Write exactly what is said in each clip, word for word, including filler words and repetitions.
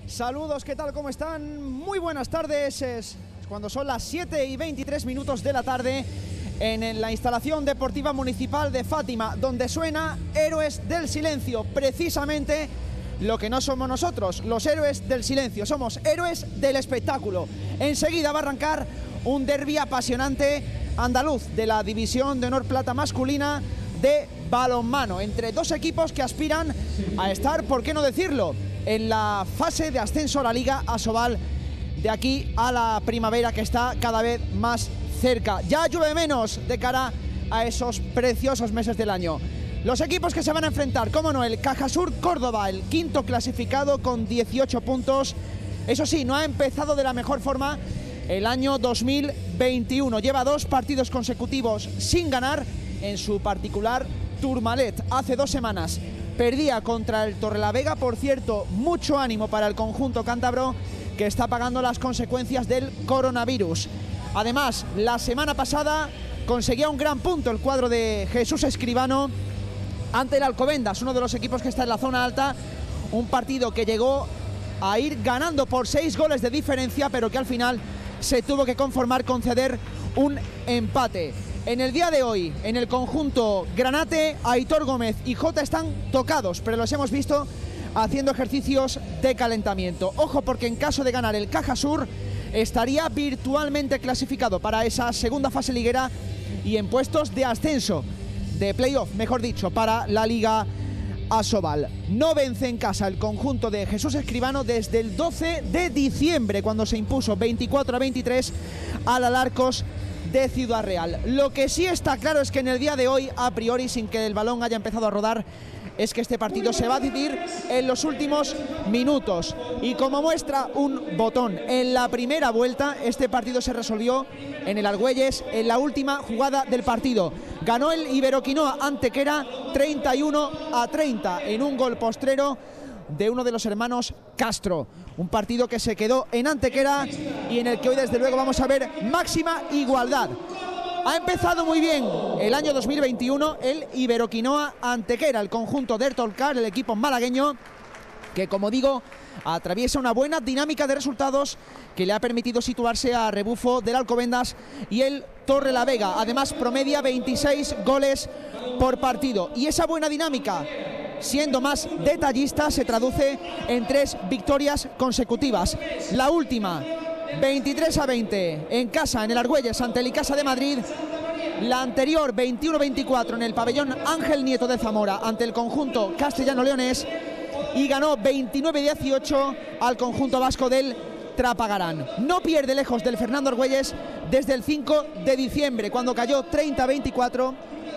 Saludos, ¿qué tal? ¿Cómo están? Muy buenas tardes. Es cuando son las siete y veintitrés minutos de la tarde en la instalación deportiva municipal de Fátima, donde suena Héroes del Silencio, precisamente lo que no somos nosotros, los héroes del silencio, somos héroes del espectáculo. Enseguida va a arrancar un derbi apasionante andaluz de la División de Honor Plata masculina de balonmano, entre dos equipos que aspiran a estar, ¿por qué no decirlo?, en la fase de ascenso a la Liga Asobal de aquí a la primavera, que está cada vez más cerca. Ya llueve menos de cara a esos preciosos meses del año. Los equipos que se van a enfrentar, cómo no, el Cajasur Córdoba, el quinto clasificado con dieciocho puntos. Eso sí, no ha empezado de la mejor forma el año dos mil veintiuno. Lleva dos partidos consecutivos sin ganar en su particular Tourmalet. Hace dos semanas perdía contra el Torrelavega. Por cierto, mucho ánimo para el conjunto cántabro, que está pagando las consecuencias del coronavirus. Además, la semana pasada conseguía un gran punto el cuadro de Jesús Escribano ante el Alcobendas, uno de los equipos que está en la zona alta. Un partido que llegó a ir ganando por seis goles de diferencia, pero que al final se tuvo que conformar con ceder un empate. En el día de hoy, en el conjunto granate, Aitor Gómez y Jota están tocados, pero los hemos visto haciendo ejercicios de calentamiento. Ojo, porque en caso de ganar el Cajasur, estaría virtualmente clasificado para esa segunda fase liguera y en puestos de ascenso, de playoff, mejor dicho, para la Liga Asobal. No vence en casa el conjunto de Jesús Escribano desde el doce de diciembre, cuando se impuso veinticuatro a veintitrés al Alarcos de Ciudad Real. Lo que sí está claro es que en el día de hoy, a priori, sin que el balón haya empezado a rodar, es que este partido se va a decidir en los últimos minutos. Y como muestra un botón, en la primera vuelta este partido se resolvió en el Argüelles en la última jugada del partido. Ganó el Iberoquinoa Antequera treinta y uno a treinta en un gol postrero de uno de los hermanos Castro. Un partido que se quedó en Antequera y en el que hoy desde luego vamos a ver máxima igualdad. Ha empezado muy bien el año dos mil veintiuno el Iberoquinoa Antequera, el conjunto de Ertolcar, el equipo malagueño, que, como digo, atraviesa una buena dinámica de resultados que le ha permitido situarse a rebufo del Alcobendas y el Torrelavega. Además, promedia veintiséis goles por partido. Y esa buena dinámica, siendo más detallista, se traduce en tres victorias consecutivas. La última, veintitrés a veinte en casa, en el Argüelles, ante el Icasa de Madrid. La anterior, veintiuno a veinticuatro en el pabellón Ángel Nieto de Zamora, ante el conjunto castellano-leonés. Y ganó veintinueve a dieciocho al conjunto vasco del Trapagarán. No pierde lejos del Fernando Argüelles desde el cinco de diciembre, cuando cayó treinta a veinticuatro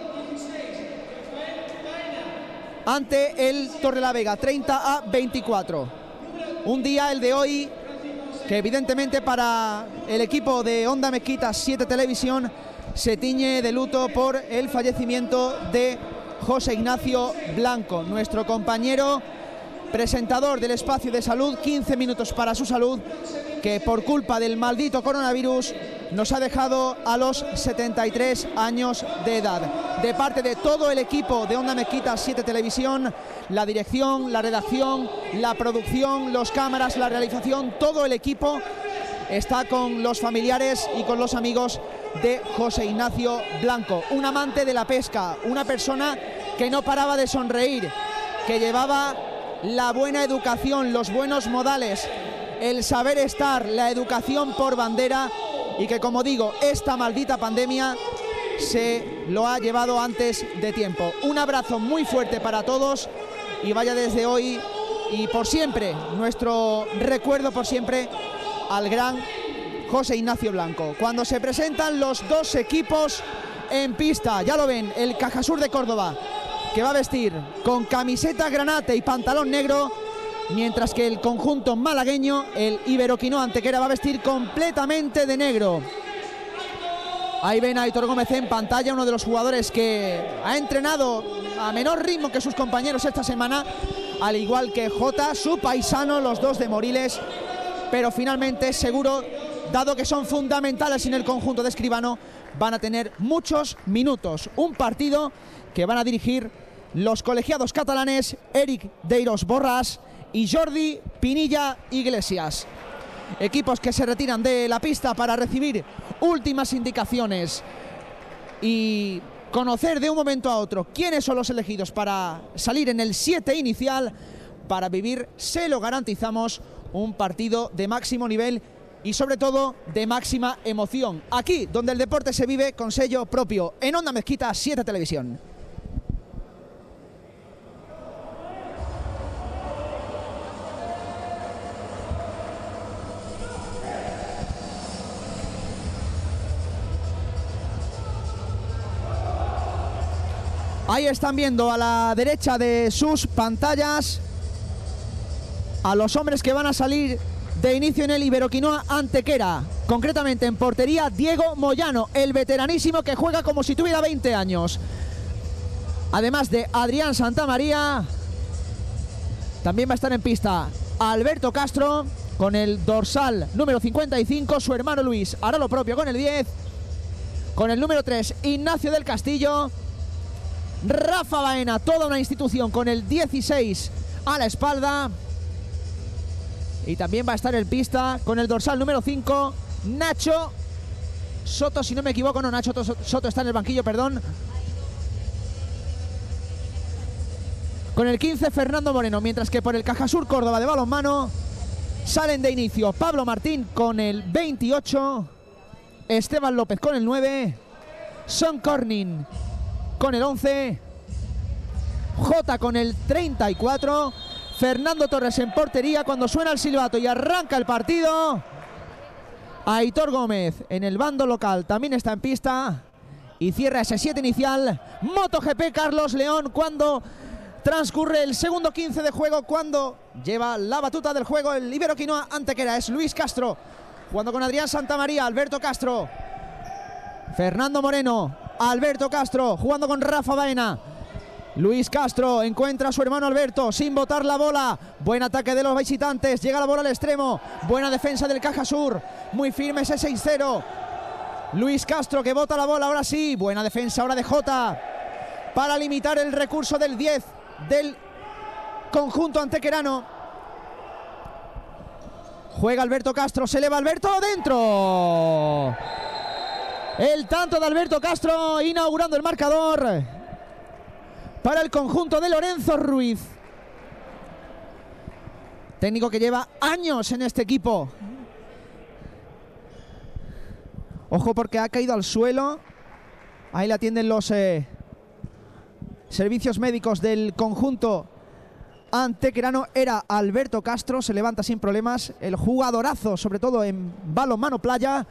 ante el Torrelavega, treinta a veinticuatro. Un día, el de hoy, que evidentemente para el equipo de Onda Mezquita siete Televisión se tiñe de luto por el fallecimiento de José Ignacio Blanco, nuestro compañero presentador del espacio de salud, quince minutos para su salud, que por culpa del maldito coronavirus nos ha dejado a los setenta y tres años de edad. De parte de todo el equipo de Onda Mezquita siete Televisión, la dirección, la redacción, la producción, los cámaras, la realización, todo el equipo está con los familiares y con los amigos de José Ignacio Blanco, un amante de la pesca, una persona que no paraba de sonreír, que llevaba la buena educación, los buenos modales, el saber estar, la educación por bandera, y que, como digo, esta maldita pandemia se lo ha llevado antes de tiempo. Un abrazo muy fuerte para todos y vaya desde hoy y por siempre nuestro recuerdo por siempre al gran José Ignacio Blanco. Cuando se presentan los dos equipos en pista, ya lo ven, el Cajasur de Córdoba, que va a vestir con camiseta granate y pantalón negro, mientras que el conjunto malagueño, el Iberoquinoa Antequera, va a vestir completamente de negro. Ahí ven a Aitor Gómez en pantalla, uno de los jugadores que ha entrenado a menor ritmo que sus compañeros esta semana, al igual que Jota, su paisano, los dos de Moriles, pero finalmente seguro, dado que son fundamentales en el conjunto de Escribano, van a tener muchos minutos. Un partido que van a dirigir los colegiados catalanes Eric Deiros Borras y Jordi Pinilla Iglesias. Equipos que se retiran de la pista para recibir últimas indicaciones y conocer de un momento a otro quiénes son los elegidos para salir en el siete inicial, para vivir, se lo garantizamos, un partido de máximo nivel y sobre todo de máxima emoción. Aquí, donde el deporte se vive con sello propio, en Onda Mezquita siete Televisión. Ahí están viendo a la derecha de sus pantallas a los hombres que van a salir de inicio en el Iberoquinoa Antequera. Concretamente en portería, Diego Moyano, el veteranísimo que juega como si tuviera veinte años. Además de Adrián Santamaría, también va a estar en pista Alberto Castro con el dorsal número cincuenta y cinco. Su hermano Luis hará lo propio con el diez. Con el número tres, Ignacio del Castillo. Rafa Baena, toda una institución, con el dieciséis a la espalda. Y también va a estar en pista con el dorsal número cinco, Nacho Soto, si no me equivoco. No, Nacho Soto está en el banquillo, perdón. Con el quince, Fernando Moreno. Mientras que por el Cajasur Córdoba de balonmano salen de inicio Pablo Martín con el veintiocho, Esteban López con el nueve, Son Corning con el once, Jota con el treinta y cuatro, Fernando Torres en portería cuando suena el silbato y arranca el partido. Aitor Gómez en el bando local también está en pista y cierra ese siete inicial MotoGP Carlos León cuando transcurre el segundo quince de juego, cuando lleva la batuta del juego el Iberoquinoa Antequera. Es Luis Castro jugando con Adrián Santamaría, Alberto Castro, Fernando Moreno, Alberto Castro jugando con Rafa Baena. Luis Castro encuentra a su hermano Alberto sin botar la bola. Buen ataque de los visitantes. Llega la bola al extremo. Buena defensa del Cajasur. Muy firme ese seis cero. Luis Castro que bota la bola ahora sí. Buena defensa ahora de Jota para limitar el recurso del diez del conjunto antequerano. Juega Alberto Castro. Se eleva Alberto dentro. El tanto de Alberto Castro inaugurando el marcador para el conjunto de Lorenzo Ruiz. Técnico que lleva años en este equipo. Ojo porque ha caído al suelo. Ahí le atienden los eh, servicios médicos del conjunto antequerano. Era Alberto Castro, se levanta sin problemas. El jugadorazo, sobre todo en balonmano playa.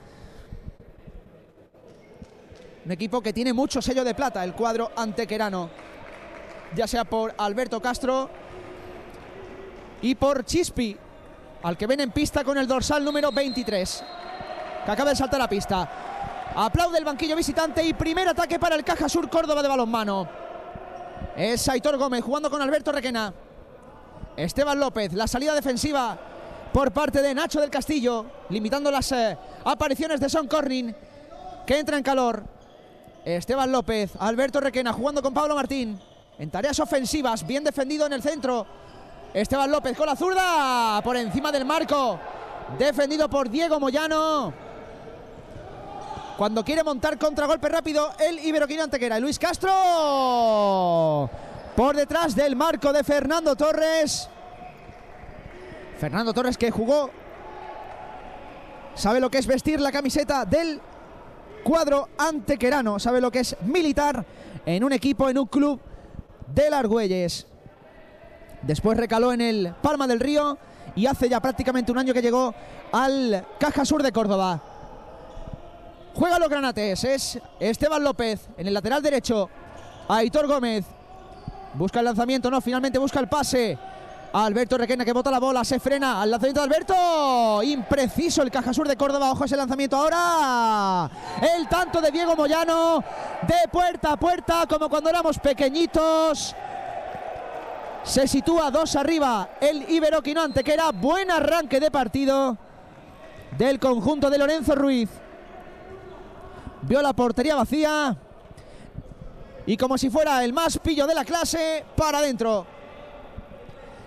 Un equipo que tiene mucho sello de plata, el cuadro antequerano, ya sea por Alberto Castro y por Chispi, al que ven en pista con el dorsal número veintitrés, que acaba de saltar a pista. Aplaude el banquillo visitante y primer ataque para el Cajasur Córdoba de balonmano. Es Aitor Gómez jugando con Alberto Requena. Esteban López, la salida defensiva por parte de Nacho del Castillo, limitando las eh, apariciones de Son Corning, que entra en calor. Esteban López, Alberto Requena jugando con Pablo Martín en tareas ofensivas, bien defendido en el centro. Esteban López con la zurda por encima del marco, defendido por Diego Moyano. Cuando quiere montar contragolpe rápido el Iberoquinoa Antequera. Luis Castro por detrás del marco de Fernando Torres. Fernando Torres que jugó, sabe lo que es vestir la camiseta del cuadro antequerano, sabe lo que es militar en un equipo, en un club del Argüelles. Después recaló en el Palma del Río y hace ya prácticamente un año que llegó al Cajasur de Córdoba. Juega los granates, es Esteban López en el lateral derecho. Aitor Gómez busca el lanzamiento, no, finalmente busca el pase. Alberto Requena que bota la bola, se frena al lanzamiento de Alberto. Impreciso el Cajasur de Córdoba, ojo ese lanzamiento ahora. El tanto de Diego Moyano de puerta a puerta, como cuando éramos pequeñitos. Se sitúa dos arriba el Iberoquinoa Antequera. Buen arranque de partido del conjunto de Lorenzo Ruiz. Vio la portería vacía y como si fuera el más pillo de la clase, para adentro.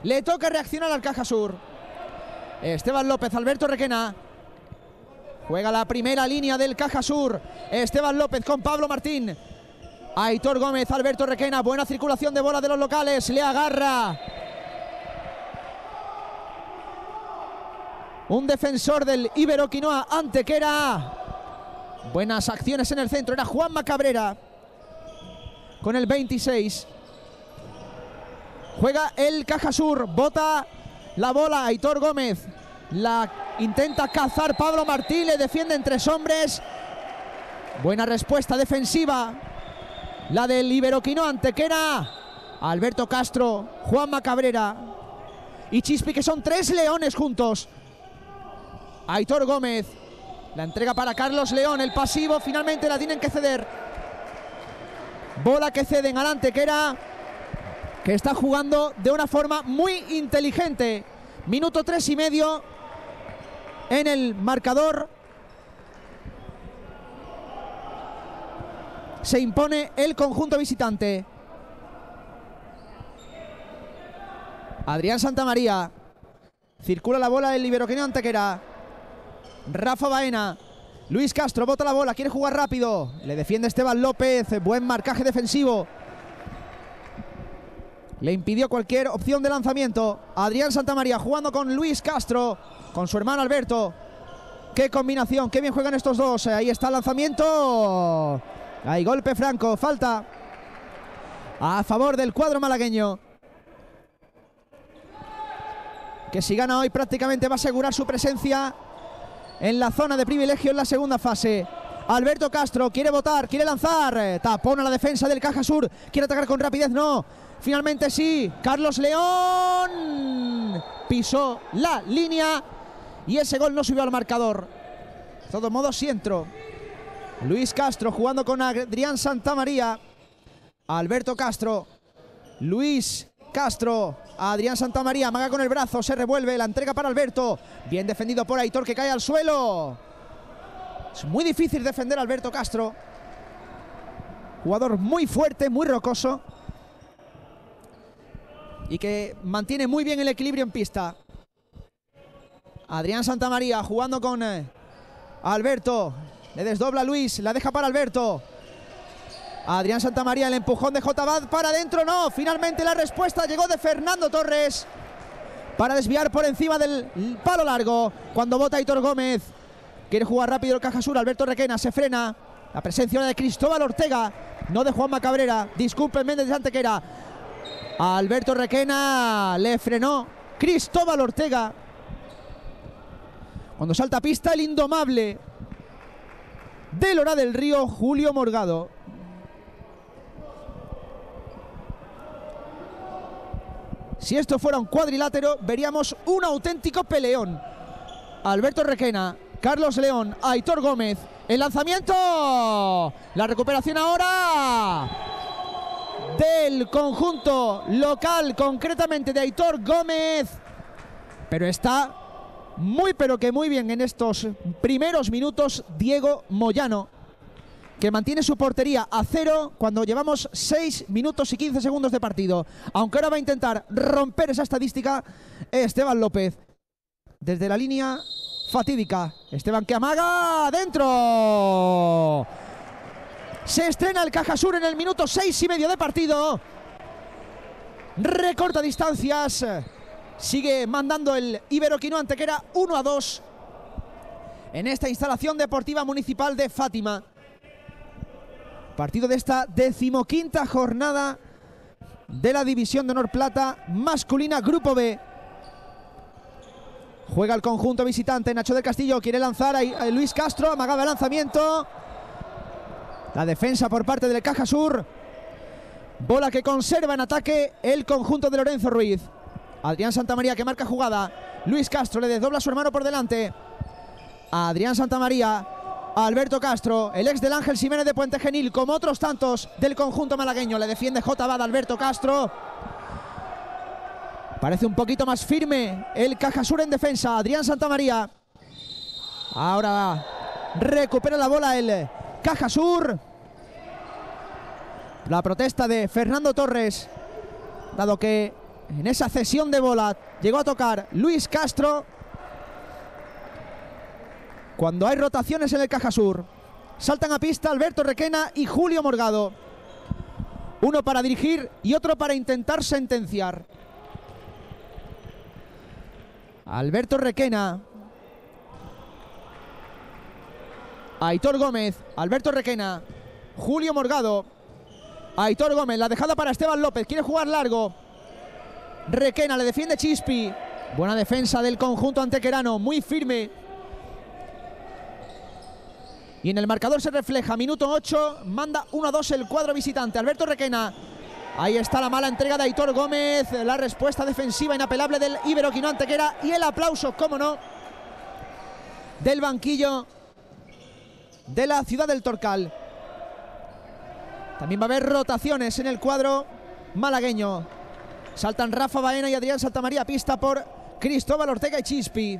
Le toca reaccionar al Caja Sur. Esteban López, Alberto Requena. Juega la primera línea del Caja Sur. Esteban López con Pablo Martín. Aitor Gómez, Alberto Requena. Buena circulación de bola de los locales. Le agarra un defensor del Ibero Quinoa, Antequera. Buenas acciones en el centro. Era Juanma Cabrera con el veintiséis. Juega el Caja Sur. Bota la bola Aitor Gómez. La intenta cazar Pablo Martín. Le defienden tres hombres. Buena respuesta defensiva la del Ibero Quinoa, Antequera. Alberto Castro, Juanma Cabrera y Chispi, que son tres leones juntos. Aitor Gómez. La entrega para Carlos León. El pasivo. Finalmente la tienen que ceder. Bola que ceden al Antequera, que está jugando de una forma muy inteligente. Minuto tres y medio en el marcador. Se impone el conjunto visitante. Adrián Santamaría. Circula la bola el Ibero Quinoa, Antequera. Rafa Baena. Luis Castro bota la bola, quiere jugar rápido. Le defiende Esteban López. Buen marcaje defensivo. Le impidió cualquier opción de lanzamiento. Adrián Santamaría jugando con Luis Castro, con su hermano Alberto. Qué combinación, qué bien juegan estos dos. Ahí está el lanzamiento. Hay golpe franco, falta a favor del cuadro malagueño, que si gana hoy prácticamente va a asegurar su presencia en la zona de privilegio en la segunda fase. Alberto Castro quiere botar, quiere lanzar. Tapón a la defensa del Caja Sur. Quiere atacar con rapidez, no. Finalmente sí. Carlos León pisó la línea y ese gol no subió al marcador. De todos modos, sí entró. Luis Castro jugando con Adrián Santamaría. Alberto Castro. Luis Castro. Adrián Santamaría amaga con el brazo, se revuelve, la entrega para Alberto. Bien defendido por Aitor, que cae al suelo. Es muy difícil defender a Alberto Castro. Jugador muy fuerte, muy rocoso, y que mantiene muy bien el equilibrio en pista. Adrián Santamaría jugando con eh, Alberto. Le desdobla Luis, la deja para Alberto. Adrián Santamaría, el empujón de J. Bad para adentro, no. Finalmente la respuesta llegó de Fernando Torres para desviar por encima del palo largo. Cuando bota Aitor Gómez, quiere jugar rápido el Caja Sur. Alberto Requena se frena. La presencia ahora de Cristóbal Ortega, no de Juanma Cabrera. Disculpen, Méndez de Antequera. Alberto Requena le frenó Cristóbal Ortega. Cuando salta a pista el indomable del Lora del Río, Julio Morgado. Si esto fuera un cuadrilátero, veríamos un auténtico peleón. Alberto Requena, Carlos León, Aitor Gómez. El lanzamiento. La recuperación ahora del conjunto local, concretamente de Aitor Gómez. Pero está muy, pero que muy bien en estos primeros minutos Diego Moyano, que mantiene su portería a cero cuando llevamos seis minutos y quince segundos de partido. Aunque ahora va a intentar romper esa estadística Esteban López. Desde la línea fatídica. Esteban, que amaga. ¡Dentro! Se estrena el Caja Sur en el minuto seis y medio de partido. Recorta distancias. Sigue mandando el Ibero Quinoa, Antequera uno a dos en esta instalación deportiva municipal de Fátima. Partido de esta decimoquinta jornada de la División de Honor Plata masculina, Grupo B. Juega el conjunto visitante. Nacho del Castillo quiere lanzar a Luis Castro. Amagaba el lanzamiento. La defensa por parte del Caja Sur. Bola que conserva en ataque el conjunto de Lorenzo Ruiz. Adrián Santamaría, que marca jugada. Luis Castro le desdobla a su hermano por delante. Adrián Santamaría. Alberto Castro, el ex del Ángel Jiménez de Puente Genil, como otros tantos del conjunto malagueño. Le defiende J. Bad. Alberto Castro. Parece un poquito más firme el Caja Sur en defensa. Adrián Santamaría. Ahora recupera la bola el Caja Sur. La protesta de Fernando Torres, dado que en esa cesión de bola llegó a tocar Luis Castro. Cuando hay rotaciones en el Caja Sur, saltan a pista Alberto Requena y Julio Morgado. Uno para dirigir y otro para intentar sentenciar. Alberto Requena. Aitor Gómez. Alberto Requena. Julio Morgado. Aitor Gómez. La dejada para Esteban López. Quiere jugar largo. Requena le defiende Chispi. Buena defensa del conjunto antequerano. Muy firme. Y en el marcador se refleja, minuto ocho, manda uno a dos el cuadro visitante. Alberto Requena. Ahí está la mala entrega de Aitor Gómez. La respuesta defensiva inapelable del Iberoquino Antequera. Y el aplauso, cómo no, del banquillo de la ciudad del Torcal. También va a haber rotaciones en el cuadro malagueño. Saltan Rafa Baena y Adrián Santamaría a pista por Cristóbal Ortega y Chispi.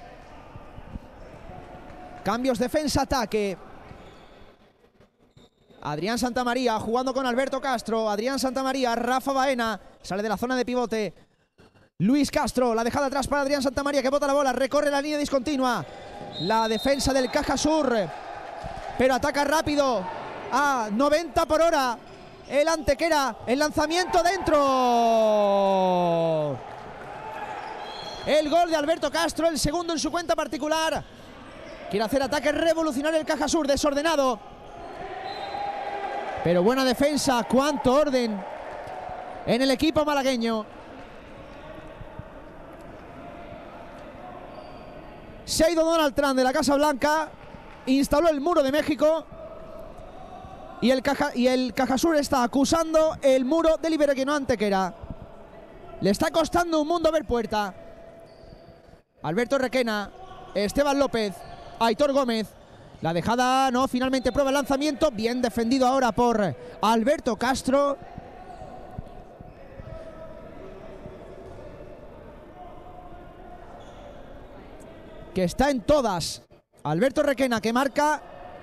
Cambios defensa-ataque. Adrián Santamaría jugando con Alberto Castro. Adrián Santamaría, Rafa Baena. Sale de la zona de pivote Luis Castro. La dejada atrás para Adrián Santamaría, que bota la bola. Recorre la línea discontinua. La defensa del Caja Sur. Pero ataca rápido. A noventa por hora. El Antequera. El lanzamiento dentro. El gol de Alberto Castro. El segundo en su cuenta particular. Quiere hacer ataque revolucionario el Caja Sur, desordenado. Pero buena defensa, cuánto orden en el equipo malagueño. Se ha ido Donald Trump de la Casa Blanca, instaló el muro de México y el Caja, y el Caja Sur está acusando el muro del Iberoquino Antequera. Le está costando un mundo ver puerta. Alberto Requena, Esteban López, Aitor Gómez. La dejada no, finalmente prueba el lanzamiento. Bien defendido ahora por Alberto Castro. Que está en todas. Alberto Requena, que marca.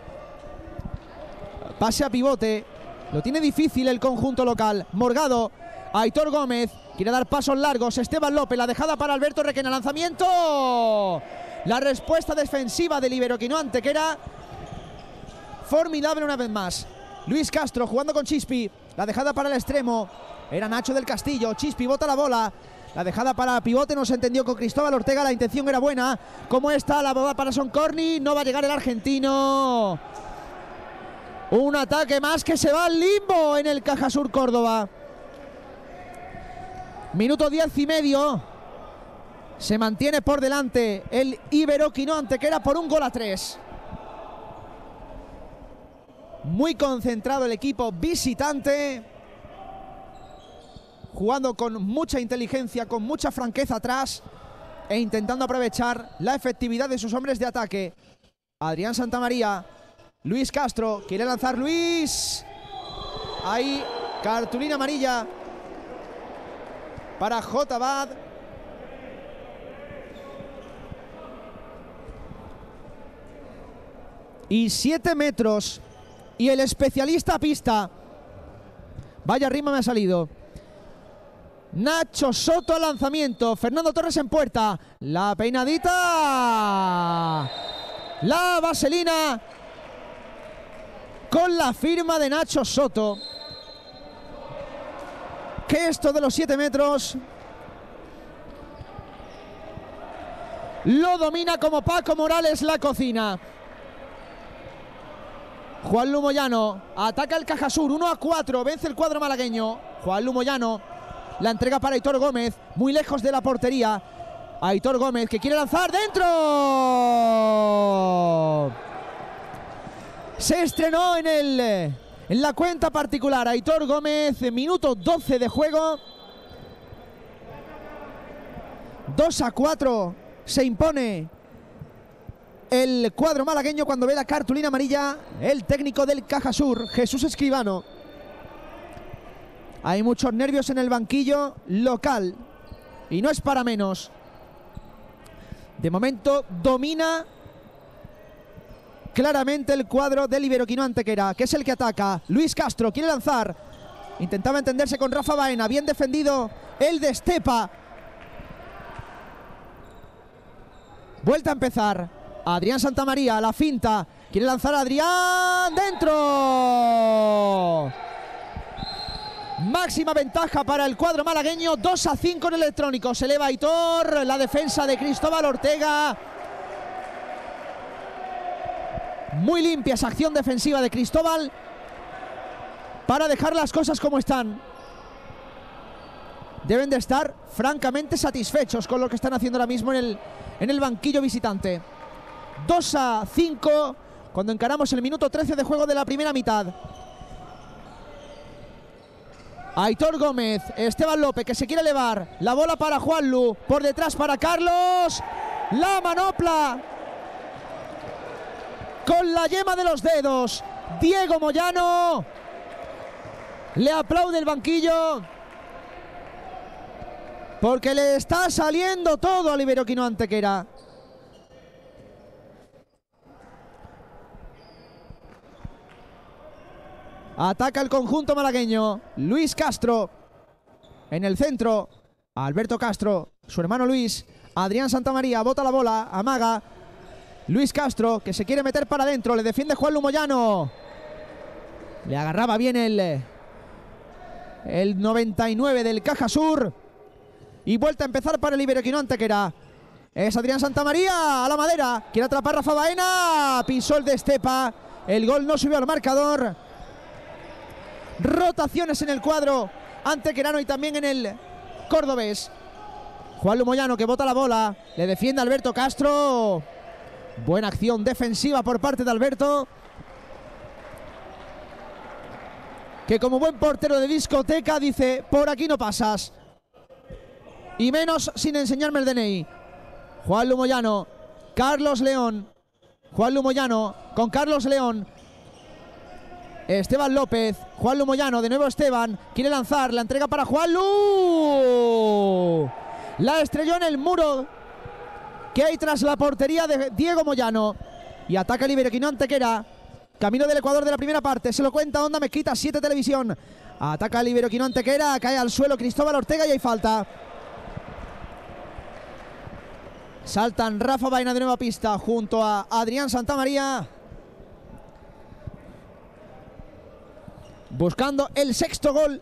Pase a pivote. Lo tiene difícil el conjunto local. Morgado, Aitor Gómez. Quiere dar pasos largos. Esteban López. La dejada para Alberto Requena. Lanzamiento. La respuesta defensiva del Iberoquino Antequera. Formidable una vez más. Luis Castro jugando con Chispi. La dejada para el extremo. Era Nacho del Castillo. Chispi bota la bola. La dejada para pivote. No se entendió con Cristóbal Ortega. La intención era buena. Como está la boda para Son Corny. No va a llegar el argentino. Un ataque más que se va al limbo en el Caja Sur Córdoba. Minuto diez y medio. Se mantiene por delante el Iberoquino Antequera por un gol a tres. Muy concentrado el equipo visitante. Jugando con mucha inteligencia, con mucha franqueza atrás. E intentando aprovechar la efectividad de sus hombres de ataque. Adrián Santamaría. Luis Castro. Quiere lanzar Luis. Ahí cartulina amarilla para J. Bad. Y siete metros. Y el especialista a pista. Vaya rima me ha salido. Nacho Soto al lanzamiento. Fernando Torres en puerta. La peinadita. La vaselina. Con la firma de Nacho Soto. Que esto de los siete metros lo domina como Paco Morales la cocina. Juan Lumoyano ataca el Caja Sur, uno a cuatro, vence el cuadro malagueño. Juan Lumoyano, la entrega para Aitor Gómez, muy lejos de la portería. Aitor Gómez que quiere lanzar, ¡dentro! Se estrenó en, el, en la cuenta particular Aitor Gómez, minuto doce de juego. dos a cuatro se impone el cuadro malagueño cuando ve la cartulina amarilla el técnico del Caja Sur, Jesús Escribano. Hay muchos nervios en el banquillo local y no es para menos. De momento domina claramente el cuadro del Iberoquino Antequera, que es el que ataca. Luis Castro quiere lanzar. Intentaba entenderse con Rafa Baena. Bien defendido el de Estepa. Vuelta a empezar. Adrián Santamaría, la finta. Quiere lanzar a Adrián. ¡Dentro! Máxima ventaja para el cuadro malagueño. dos a cinco en el electrónico. Se eleva Aitor. La defensa de Cristóbal Ortega. Muy limpia esa acción defensiva de Cristóbal para dejar las cosas como están. Deben de estar francamente satisfechos con lo que están haciendo ahora mismo en el, en el banquillo visitante. dos a cinco cuando encaramos el minuto trece de juego de la primera mitad. Aitor Gómez, Esteban López que se quiere elevar. La bola para Juanlu, por detrás para Carlos. La manopla con la yema de los dedos. Diego Moyano. Le aplaude el banquillo porque le está saliendo todo a Iberoquino Antequera. Ataca el conjunto malagueño. Luis Castro en el centro. Alberto Castro, su hermano Luis. Adrián Santamaría bota la bola, amaga. Luis Castro que se quiere meter para adentro. Le defiende Juanlu Moyano. Le agarraba bien el, el noventa y nueve del Caja Sur. Y vuelta a empezar para el Iberoquino Antequera. Es Adrián Santamaría a la madera. Quiere atrapar Rafa Baena. Pisó el de Estepa. El gol no subió al marcador. Rotaciones en el cuadro antequerano y también en el cordobés. Juanlu Moyano que bota la bola. Le defiende Alberto Castro. Buena acción defensiva por parte de Alberto, que como buen portero de discoteca dice: por aquí no pasas. Y menos sin enseñarme el D N I. Juanlu Moyano, Carlos León. Juanlu Moyano con Carlos León. Esteban López, Juanlu Moyano, de nuevo Esteban. Quiere lanzar, la entrega para Juanlu. La estrelló en el muro que hay tras la portería de Diego Moyano. Y ataca el Iberoquino Antequera. Camino del Ecuador de la primera parte. Se lo cuenta Onda Mezquita, siete Televisión. Ataca el Iberoquino Antequera. Cae al suelo Cristóbal Ortega y hay falta. Saltan Rafa Baena de nueva pista junto a Adrián Santamaría. Buscando el sexto gol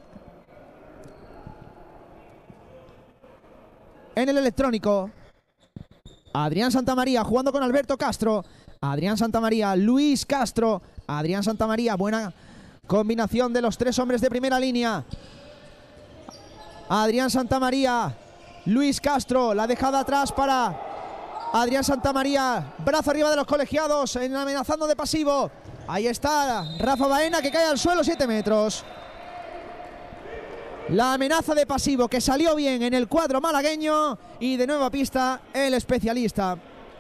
en el electrónico. Adrián Santamaría jugando con Alberto Castro. Adrián Santamaría, Luis Castro. Adrián Santamaría, buena combinación de los tres hombres de primera línea. Adrián Santamaría, Luis Castro, la dejada atrás para Adrián Santamaría. Brazo arriba de los colegiados, amenazando de pasivo. Ahí está Rafa Baena que cae al suelo, siete metros. La amenaza de pasivo que salió bien en el cuadro malagueño. Y de nueva pista el especialista.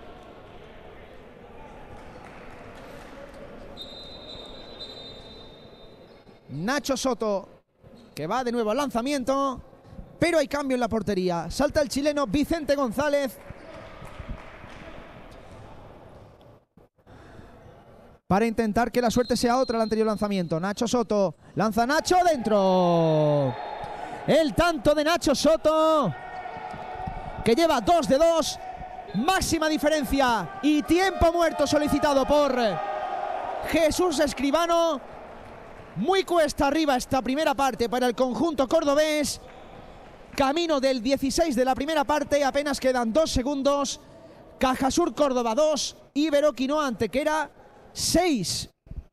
Nacho Soto que va de nuevo al lanzamiento. Pero hay cambio en la portería. Salta el chileno Vicente González para intentar que la suerte sea otra al anterior lanzamiento. Nacho Soto, lanza Nacho dentro. El tanto de Nacho Soto, que lleva dos de dos. Máxima diferencia y tiempo muerto solicitado por Jesús Escribano. Muy cuesta arriba esta primera parte para el conjunto cordobés. Camino del dieciséis de la primera parte, apenas quedan dos segundos. Cajasur Córdoba dos, Iberoquino Antequera seis.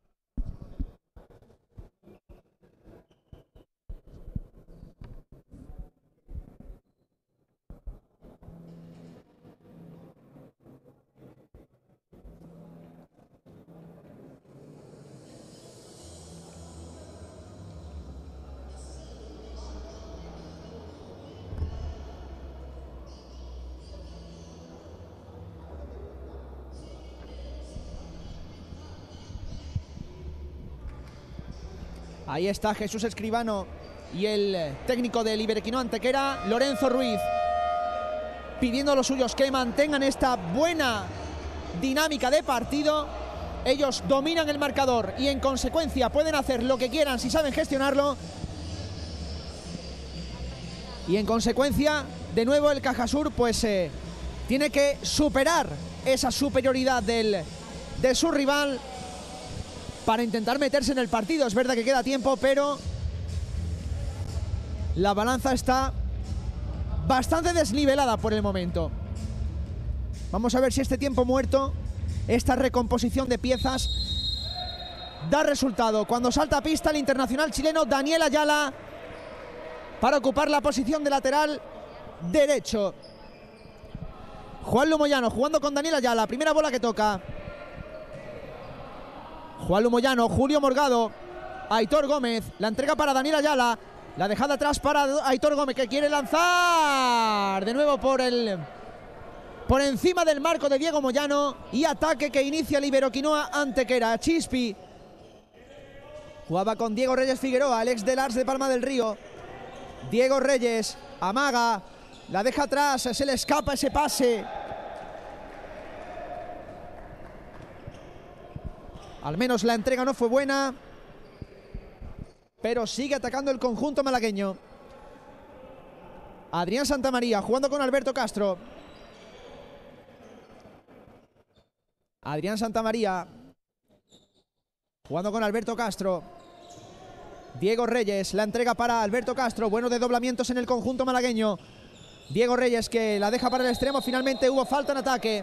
Ahí está Jesús Escribano y el técnico del Iberoquino Antequera, Lorenzo Ruiz, pidiendo a los suyos que mantengan esta buena dinámica de partido. Ellos dominan el marcador y en consecuencia pueden hacer lo que quieran si saben gestionarlo. Y en consecuencia, de nuevo el Cajasur pues eh, tiene que superar esa superioridad del, de su rival para intentar meterse en el partido. Es verdad que queda tiempo, pero la balanza está bastante desnivelada por el momento. Vamos a ver si este tiempo muerto, esta recomposición de piezas, da resultado. Cuando salta a pista el internacional chileno Daniel Ayala para ocupar la posición de lateral derecho. Juanlu Moyano jugando con Daniel Ayala. Primera bola que toca. Juanlu Moyano, Julio Morgado, Aitor Gómez. La entrega para Daniel Ayala. La dejada atrás para Aitor Gómez, que quiere lanzar de nuevo por el por encima del marco de Diego Moyano. Y ataque que inicia el Iberoquinoa Antequera. Chispi jugaba con Diego Reyes Figueroa, el ex del Ars de Palma del Río. Diego Reyes amaga, la deja atrás, se le escapa ese pase. Al menos la entrega no fue buena, pero sigue atacando el conjunto malagueño. Adrián Santamaría jugando con Alberto Castro. Adrián Santamaría jugando con Alberto Castro. Diego Reyes, la entrega para Alberto Castro. Buenos desdoblamientos en el conjunto malagueño. Diego Reyes que la deja para el extremo. Finalmente hubo falta en ataque.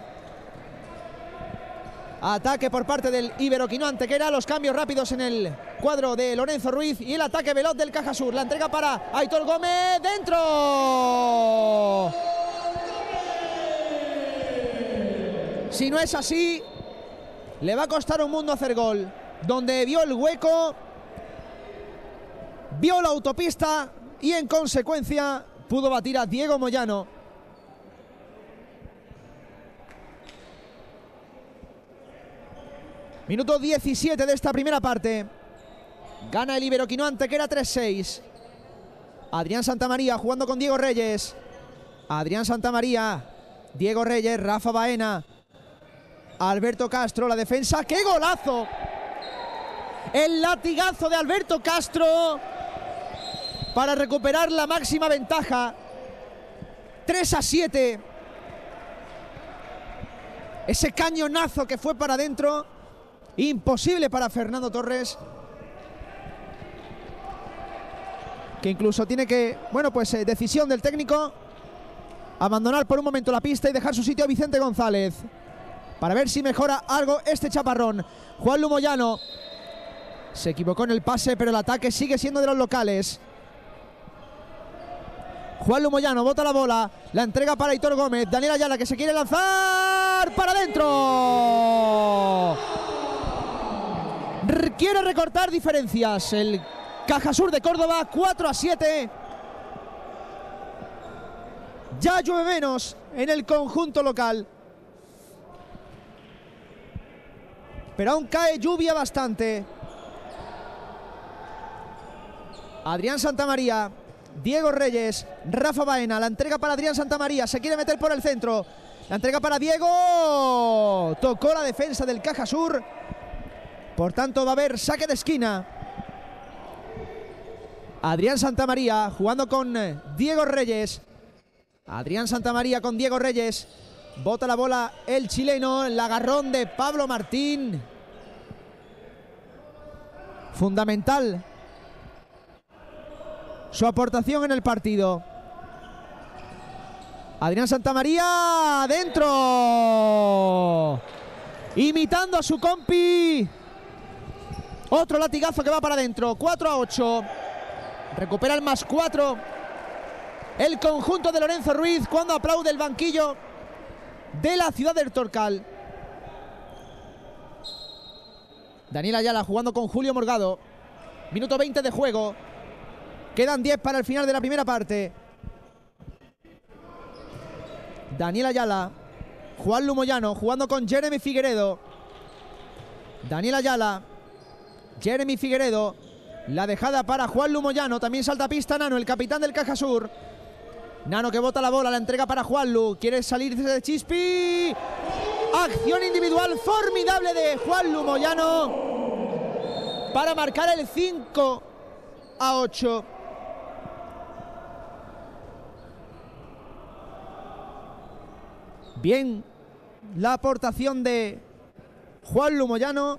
Ataque por parte del Iberoquinoa Antequera. Los cambios rápidos en el cuadro de Lorenzo Ruiz. Y el ataque veloz del Cajasur. La entrega para Aitor Gómez. ¡Dentro! Si no es así, le va a costar un mundo hacer gol. Donde vio el hueco, vio la autopista y en consecuencia pudo batir a Diego Moyano. Minuto diecisiete de esta primera parte. Gana el Iberoquinoa Antequera tres seis. Adrián Santamaría jugando con Diego Reyes. Adrián Santamaría, Diego Reyes, Rafa Baena, Alberto Castro, la defensa. ¡Qué golazo! El latigazo de Alberto Castro para recuperar la máxima ventaja. tres a siete. Ese cañonazo que fue para adentro. Imposible para Fernando Torres, que incluso tiene que, bueno, pues eh, decisión del técnico, abandonar por un momento la pista y dejar su sitio a Vicente González para ver si mejora algo este chaparrón. Juanlu Moyano se equivocó en el pase, pero el ataque sigue siendo de los locales. Juanlu Moyano bota la bola, la entrega para Aitor Gómez. Daniel Ayala que se quiere lanzar para adentro. Quiere recortar diferencias el Cajasur de Córdoba. Cuatro a siete. Ya llueve menos en el conjunto local, pero aún cae lluvia bastante. Adrián Santamaría, Diego Reyes, Rafa Baena. La entrega para Adrián Santamaría, se quiere meter por el centro. La entrega para Diego. Tocó la defensa del Cajasur. Por tanto va a haber saque de esquina. Adrián Santamaría jugando con Diego Reyes. Adrián Santamaría con Diego Reyes. Bota la bola el chileno. El agarrón de Pablo Martín. Fundamental su aportación en el partido. Adrián Santamaría dentro. Imitando a su compi. Otro latigazo que va para adentro. cuatro a ocho. Recupera el más cuatro el conjunto de Lorenzo Ruiz cuando aplaude el banquillo de la ciudad del Torcal. Daniel Ayala jugando con Julio Morgado. Minuto veinte de juego. Quedan diez para el final de la primera parte. Daniel Ayala. Juanlu Moyano jugando con Jeremy Figueredo. Daniel Ayala. Jeremy Figueredo. La dejada para Juanlu Moyano. También salta a pista Nano, el capitán del Cajasur. Nano que bota la bola, la entrega para Juanlu. Quiere salir de Chispi. Acción individual formidable de Juanlu Moyano para marcar el cinco a ocho. Bien la aportación de Juanlu Moyano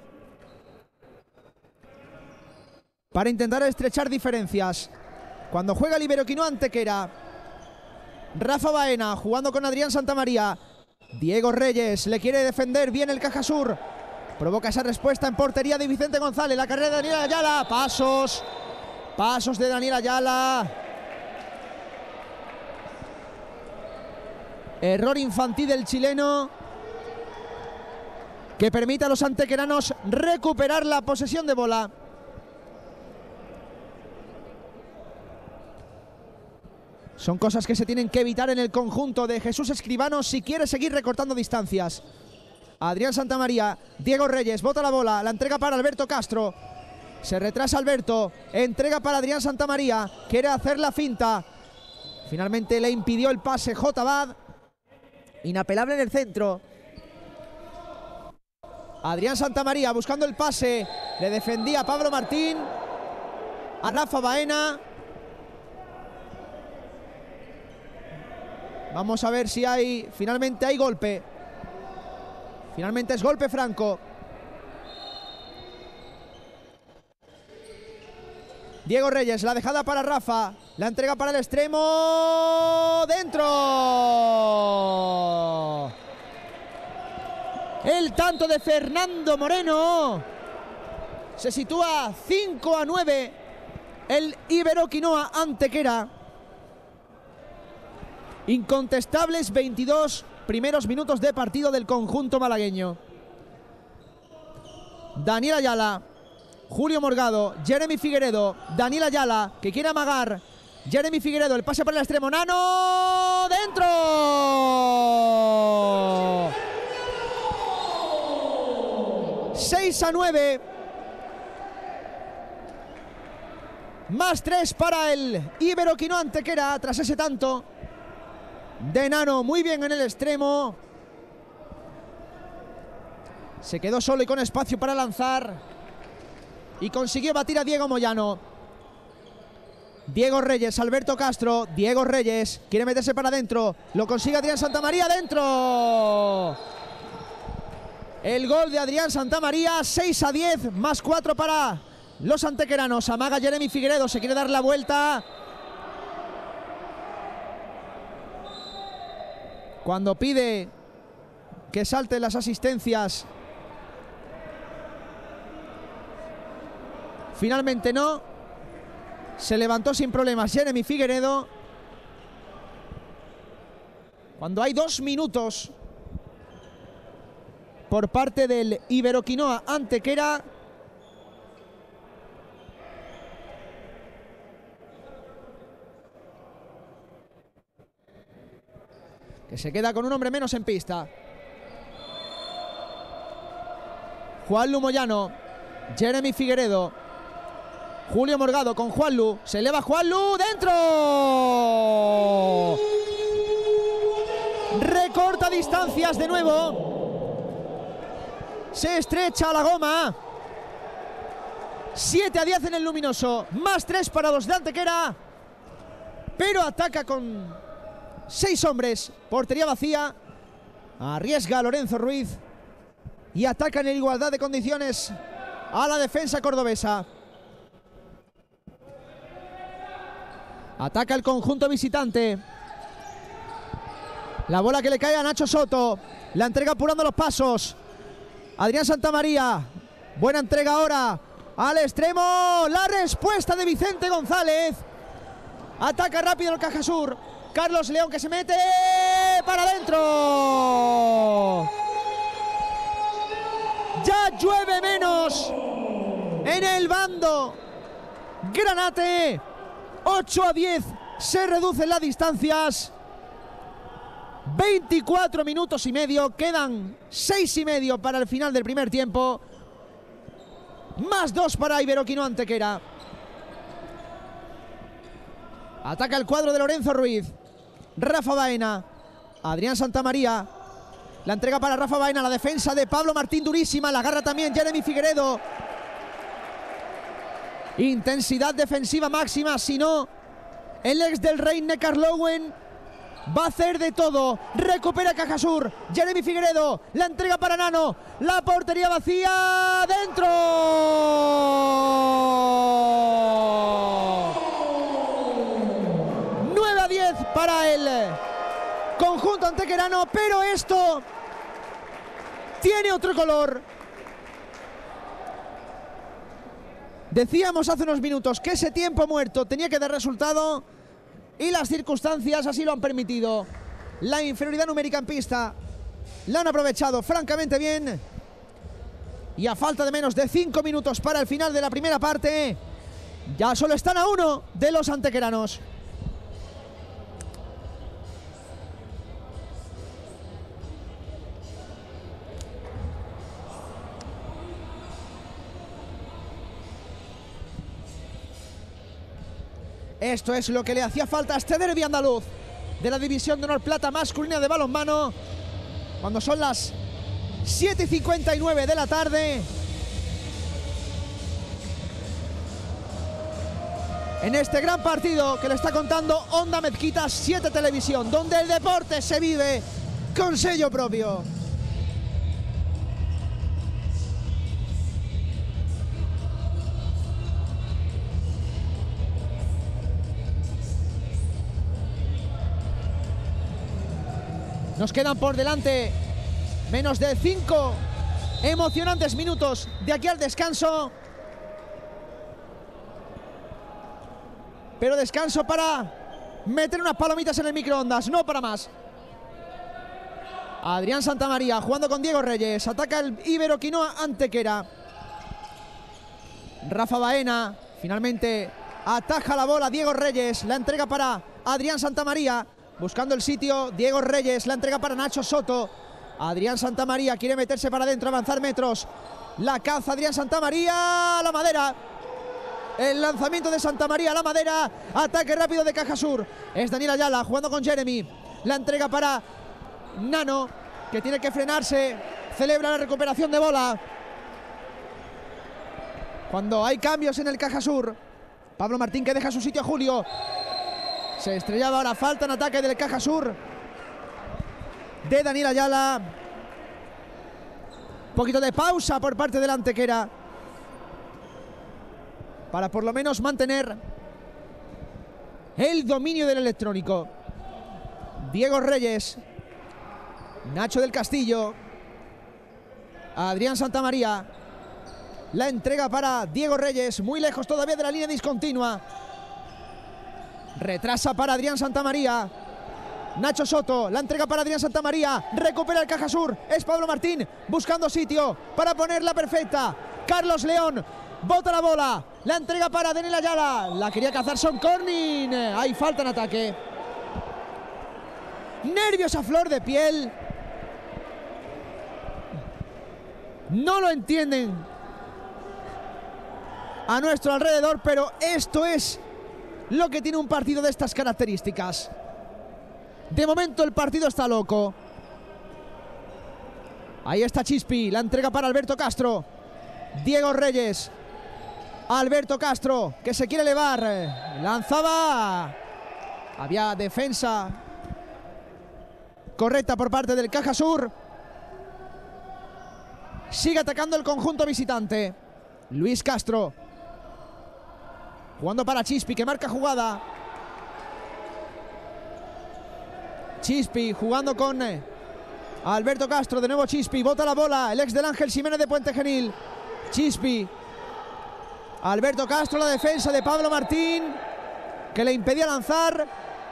para intentar estrechar diferencias. Cuando juega el Iberoquinoa Antequera, Rafa Baena jugando con Adrián Santamaría. Diego Reyes le quiere defender bien el Cajasur. Provoca esa respuesta en portería de Vicente González. La carrera de Daniel Ayala. Pasos. Pasos de Daniel Ayala. Error infantil del chileno que permite a los antequeranos recuperar la posesión de bola. Son cosas que se tienen que evitar en el conjunto de Jesús Escribano si quiere seguir recortando distancias. Adrián Santamaría, Diego Reyes, bota la bola, la entrega para Alberto Castro. Se retrasa Alberto, entrega para Adrián Santamaría, quiere hacer la finta. Finalmente le impidió el pase J. Bad. Inapelable en el centro. Adrián Santamaría buscando el pase, le defendía a Pablo Martín, a Rafa Baena. Vamos a ver si hay, finalmente hay golpe. Finalmente es golpe franco. Diego Reyes, la dejada para Rafa. La entrega para el extremo. ¡Dentro! El tanto de Fernando Moreno. Se sitúa cinco a nueve el Iberoquinoa Antequera. Incontestables veintidós primeros minutos de partido del conjunto malagueño. Daniel Ayala, Julio Morgado, Jeremy Figueredo, Daniel Ayala, que quiere amagar. Jeremy Figueredo, el pase para el extremo. ¡Nano! ¡Dentro! seis a nueve. Más tres para el Iberoquinoa Antequera tras ese tanto de Nano, muy bien en el extremo. Se quedó solo y con espacio para lanzar y consiguió batir a Diego Moyano. Diego Reyes, Alberto Castro, Diego Reyes quiere meterse para adentro, lo consigue Adrián Santamaría, dentro. El gol de Adrián Santamaría, seis a diez, más cuatro para los antequeranos. Amaga Jeremy Figueredo, se quiere dar la vuelta. Cuando pide que salten las asistencias, finalmente no. Se levantó sin problemas Jeremy Figueredo. Cuando hay dos minutos por parte del Iberoquinoa Antequera. Que se queda con un hombre menos en pista. Juanlu Moyano, Jeremy Figueredo, Julio Morgado con Juanlu. Se eleva Juanlu, ¡dentro! Recorta distancias de nuevo. Se estrecha la goma. siete a diez en el luminoso. Más tres para los de Antequera. Pero ataca con seis hombres, portería vacía. Arriesga Lorenzo Ruiz y ataca en igualdad de condiciones a la defensa cordobesa. Ataca el conjunto visitante. La bola que le cae a Nacho Soto. La entrega apurando los pasos. Adrián Santamaría. Buena entrega ahora al extremo. La respuesta de Vicente González. Ataca rápido el Cajasur. Carlos León que se mete para adentro. Ya llueve menos en el bando granate. ocho a diez se reducen las distancias. veinticuatro minutos y medio. Quedan seis y medio para el final del primer tiempo. Más dos para Iberoquinoa Antequera. Ataca el cuadro de Lorenzo Ruiz. Rafa Baena, Adrián Santamaría, la entrega para Rafa Baena, la defensa de Pablo Martín durísima, la agarra también Jeremy Figueredo. Intensidad defensiva máxima, si no, el ex del Rhein Neckar Löwen Va a hacer de todo. Recupera Cajasur. Jeremy Figueredo. La entrega para Nano. La portería vacía. ¡Dentro! nueve a diez para el conjunto antequerano. Pero esto tiene otro color. Decíamos hace unos minutos que ese tiempo muerto tenía que dar resultado. Y las circunstancias así lo han permitido. La inferioridad numérica en pista la han aprovechado francamente bien. Y a falta de menos de cinco minutos para el final de la primera parte, ya solo están a uno de los antequeranos. Esto es lo que le hacía falta a este derbi andaluz de la División de Honor Plata masculina de balonmano, cuando son las siete y cincuenta y nueve de la tarde. En este gran partido que le está contando Onda Mezquita siete Televisión, donde el deporte se vive con sello propio. Nos quedan por delante menos de cinco emocionantes minutos de aquí al descanso. Pero descanso para meter unas palomitas en el microondas, no para más. Adrián Santamaría jugando con Diego Reyes. Ataca el Ibero Quinoa Antequera. Rafa Baena finalmente ataja la bola. Diego Reyes la entrega para Adrián Santamaría. Buscando el sitio, Diego Reyes, la entrega para Nacho Soto. Adrián Santamaría quiere meterse para adentro, avanzar metros. La caza Adrián Santamaría, la madera. El lanzamiento de Santamaría, la madera. Ataque rápido de Cajasur. Es Daniel Ayala jugando con Jeremy. La entrega para Nano, que tiene que frenarse. Celebra la recuperación de bola. Cuando hay cambios en el Cajasur, Pablo Martín que deja su sitio a Julio. Se estrellaba ahora, falta en ataque del Cajasur de Daniel Ayala. Un poquito de pausa por parte del Antequera para por lo menos mantener el dominio del electrónico. Diego Reyes, Nacho del Castillo, Adrián Santamaría. La entrega para Diego Reyes, muy lejos todavía de la línea discontinua. Retrasa para Adrián Santamaría. Nacho Soto, la entrega para Adrián Santamaría. Recupera el Cajasur. Es Pablo Martín buscando sitio para ponerla perfecta. Carlos León bota la bola. La entrega para Daniel Ayala. La quería cazar Son Corning. Hay falta en ataque. Nervios a flor de piel. No lo entienden a nuestro alrededor, pero esto es lo que tiene un partido de estas características. De momento el partido está loco. Ahí está Chispi, la entrega para Alberto Castro. Diego Reyes. Alberto Castro, que se quiere elevar. Lanzaba. Había defensa correcta por parte del Cajasur. Sigue atacando el conjunto visitante. Luis Castro. Jugando para Chispi, que marca jugada. Chispi jugando con Alberto Castro. De nuevo Chispi, bota la bola. El ex del Ángel Jiménez de Puente Genil. Chispi. Alberto Castro, la defensa de Pablo Martín, que le impedía lanzar.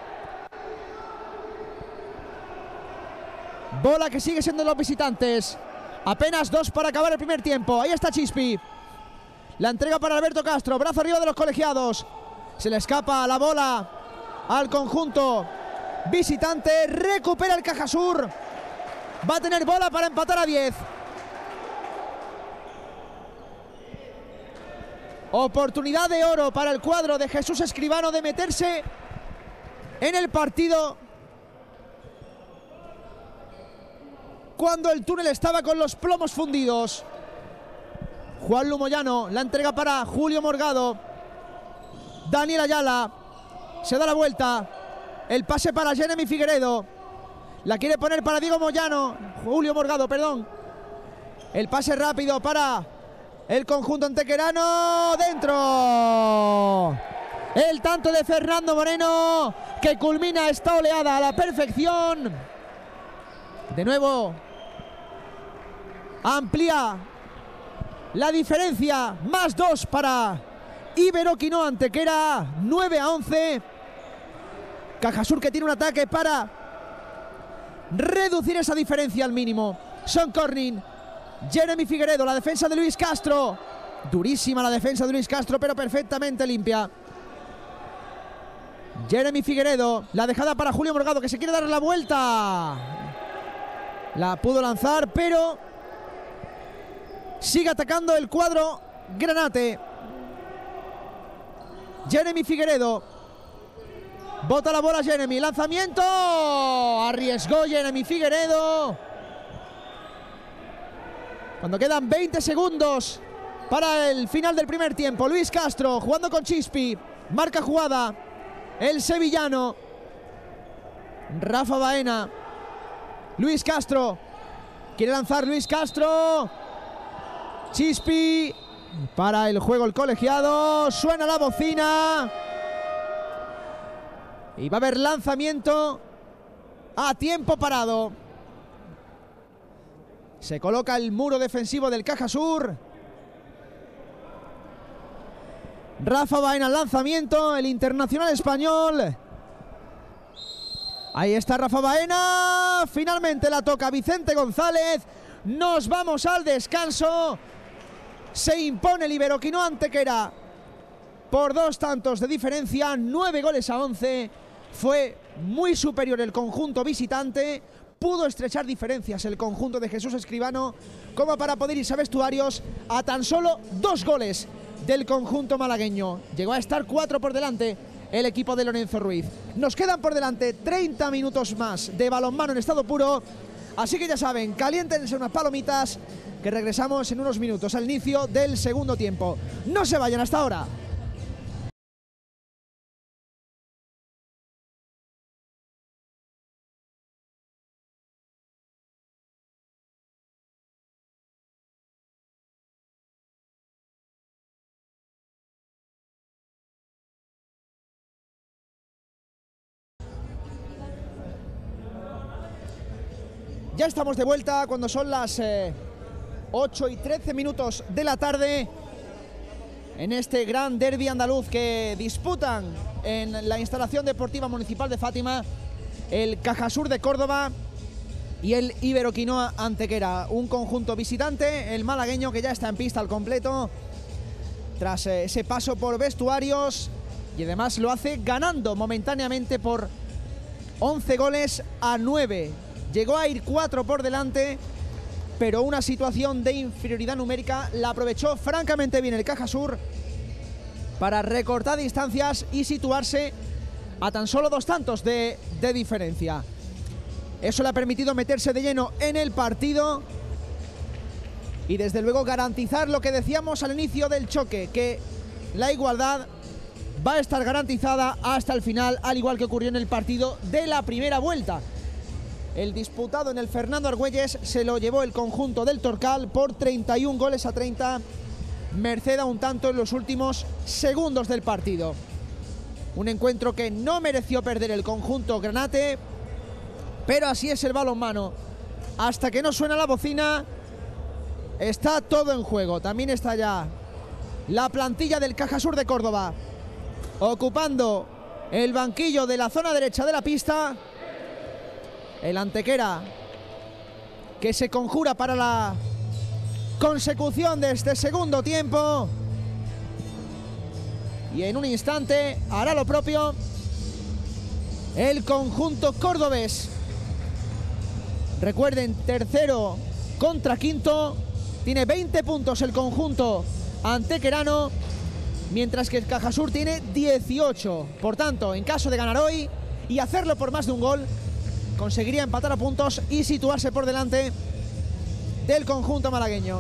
Bola que sigue siendo de los visitantes. Apenas dos para acabar el primer tiempo. Ahí está Chispi. La entrega para Alberto Castro, brazo arriba de los colegiados. Se le escapa la bola al conjunto visitante. Recupera el Cajasur. Va a tener bola para empatar a diez. Oportunidad de oro para el cuadro de Jesús Escribano de meterse en el partido cuando el túnel estaba con los plomos fundidos. Juan Lumoyano, la entrega para Julio Morgado. Daniel Ayala se da la vuelta. El pase para Jeremy Figueredo. La quiere poner para Diego Moyano. Julio Morgado, perdón. El pase rápido para el conjunto antequerano. ¡Dentro! El tanto de Fernando Moreno, que culmina esta oleada a la perfección. De nuevo amplía la diferencia. Más dos para Iberoquinoa Antequera. nueve a once. Cajasur, que tiene un ataque para reducir esa diferencia al mínimo. Sean Corning, Jeremy Figueredo, la defensa de Luis Castro. Durísima la defensa de Luis Castro, pero perfectamente limpia. Jeremy Figueredo, la dejada para Julio Morgado, que se quiere dar la vuelta. La pudo lanzar, pero sigue atacando el cuadro granate. Jeremy Figueredo. Bota la bola Jeremy. Lanzamiento. Arriesgó Jeremy Figueredo. Cuando quedan veinte segundos para el final del primer tiempo. Luis Castro jugando con Chispi. Marca jugada el sevillano. Rafa Baena. Luis Castro. Quiere lanzar Luis Castro. Chispi. Para el juego el colegiado. Suena la bocina. Y va a haber lanzamiento a tiempo parado. Se coloca el muro defensivo del Cajasur. Rafa Baena al lanzamiento, el internacional español. Ahí está Rafa Baena. Finalmente la toca Vicente González. Nos vamos al descanso. Se impone el Iberoquinoa Antequera por dos tantos de diferencia, nueve goles a once. Fue muy superior el conjunto visitante. Pudo estrechar diferencias el conjunto de Jesús Escribano como para poder irse a vestuarios a tan solo dos goles del conjunto malagueño. Llegó a estar cuatro por delante el equipo de Lorenzo Ruiz. Nos quedan por delante treinta minutos más de balonmano en estado puro. Así que ya saben, caliéntense unas palomitas, que regresamos en unos minutos al inicio del segundo tiempo. No se vayan, hasta ahora. Ya estamos de vuelta cuando son las eh, ocho y trece minutos de la tarde en este gran derbi andaluz que disputan en la instalación deportiva municipal de Fátima el Cajasur de Córdoba y el Iberoquinoa Antequera. Un conjunto visitante, el malagueño, que ya está en pista al completo tras eh, ese paso por vestuarios, y además lo hace ganando momentáneamente por once goles a nueve. Llegó a ir cuatro por delante, pero una situación de inferioridad numérica la aprovechó francamente bien el Cajasur para recortar distancias y situarse a tan solo dos tantos de, de diferencia. Eso le ha permitido meterse de lleno en el partido y desde luego garantizar lo que decíamos al inicio del choque, que la igualdad va a estar garantizada hasta el final, al igual que ocurrió en el partido de la primera vuelta. El disputado en el Fernando Argüelles se lo llevó el conjunto del Torcal por treinta y un goles a treinta, merced a un tanto en los últimos segundos del partido. Un encuentro que no mereció perder el conjunto granate, pero así es el balonmano. Hasta que no suena la bocina, está todo en juego. También está ya la plantilla del Cajasur de Córdoba ocupando el banquillo de la zona derecha de la pista. El Antequera, que se conjura para la consecución de este segundo tiempo. Y en un instante hará lo propio el conjunto cordobés. Recuerden, tercero contra quinto. Tiene veinte puntos el conjunto antequerano, mientras que el Cajasur tiene dieciocho. Por tanto, en caso de ganar hoy y hacerlo por más de un gol, conseguiría empatar a puntos y situarse por delante del conjunto malagueño.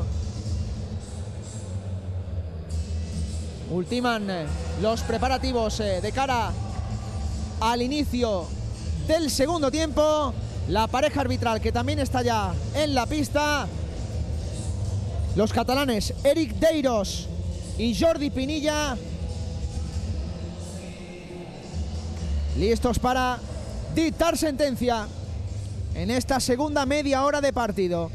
Ultiman los preparativos de cara al inicio del segundo tiempo. La pareja arbitral que también está ya en la pista. Los catalanes Eric Deiros y Jordi Pinilla, listos para dictar sentencia en esta segunda media hora de partido.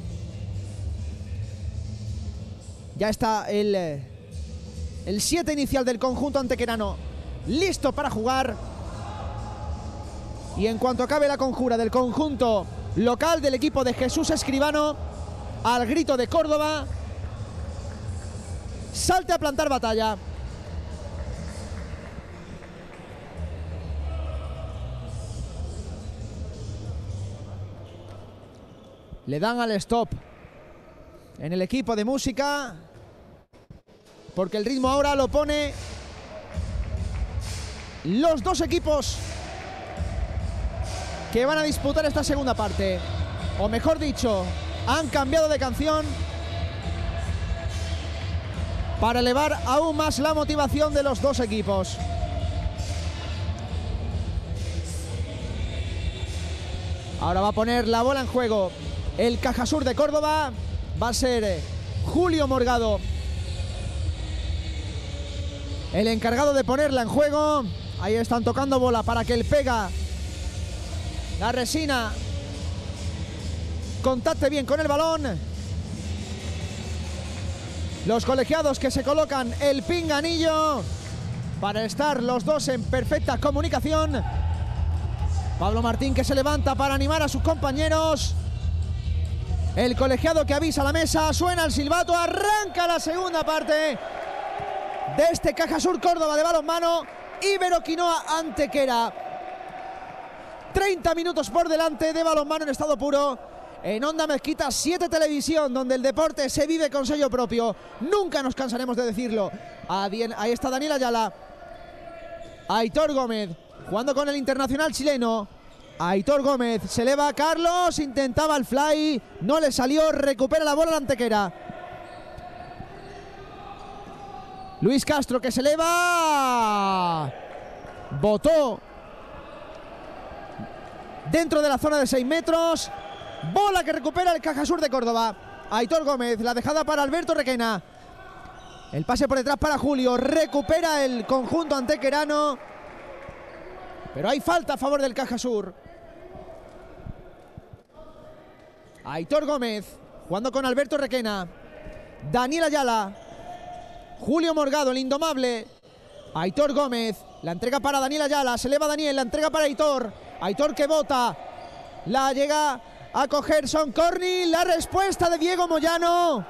Ya está el el siete inicial del conjunto antequerano listo para jugar. Y en cuanto acabe la conjura del conjunto local del equipo de Jesús Escribano, al grito de Córdoba, salte a plantar batalla. Le dan al stop en el equipo de música, porque el ritmo ahora lo pone los dos equipos que van a disputar esta segunda parte. O mejor dicho, han cambiado de canción para elevar aún más la motivación de los dos equipos. Ahora va a poner la bola en juego el Cajasur de Córdoba. Va a ser Julio Morgado el encargado de ponerla en juego. Ahí están tocando bola para que el pega la resina contacte bien con el balón. Los colegiados que se colocan el pinganillo para estar los dos en perfecta comunicación. Pablo Martín que se levanta para animar a sus compañeros. El colegiado que avisa a la mesa, suena el silbato, arranca la segunda parte de este Cajasur Córdoba de balonmano. Ibero Quinoa Antequera. treinta minutos por delante de balonmano en estado puro. En Onda Mezquita siete Televisión, donde el deporte se vive con sello propio. Nunca nos cansaremos de decirlo. Ahí está Daniel Ayala. Aitor Gómez, jugando con el internacional chileno. Aitor Gómez, se eleva Carlos, intentaba el fly, no le salió, recupera la bola la Antequera. Luis Castro que se eleva. Botó dentro de la zona de seis metros. Bola que recupera el Cajasur de Córdoba. Aitor Gómez, la dejada para Alberto Requena. El pase por detrás para Julio. Recupera el conjunto antequerano. Pero hay falta a favor del Cajasur. Aitor Gómez, jugando con Alberto Requena. Daniel Ayala. Julio Morgado, el indomable. Aitor Gómez, la entrega para Daniel Ayala. Se eleva Daniel, la entrega para Aitor. Aitor que bota. La llega a coger Son Corny. La respuesta de Diego Moyano.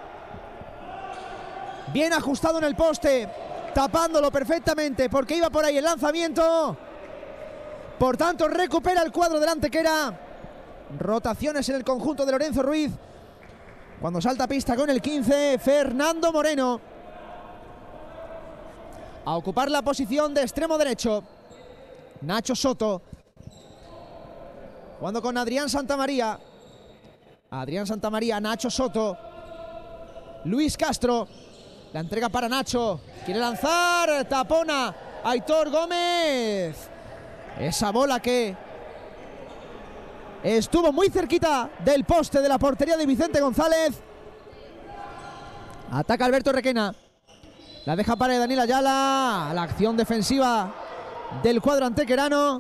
Bien ajustado en el poste, tapándolo perfectamente porque iba por ahí el lanzamiento. Por tanto, recupera el cuadro del Antequera. Rotaciones en el conjunto de Lorenzo Ruiz. Cuando salta pista con el quince, Fernando Moreno. A ocupar la posición de extremo derecho, Nacho Soto. Jugando con Adrián Santamaría. Adrián Santamaría, Nacho Soto. Luis Castro. La entrega para Nacho. Quiere lanzar. Tapona. Aitor Gómez. Esa bola que estuvo muy cerquita del poste de la portería de Vicente González. Ataca Alberto Requena. La deja para Daniel Ayala. La acción defensiva del cuadro antequerano.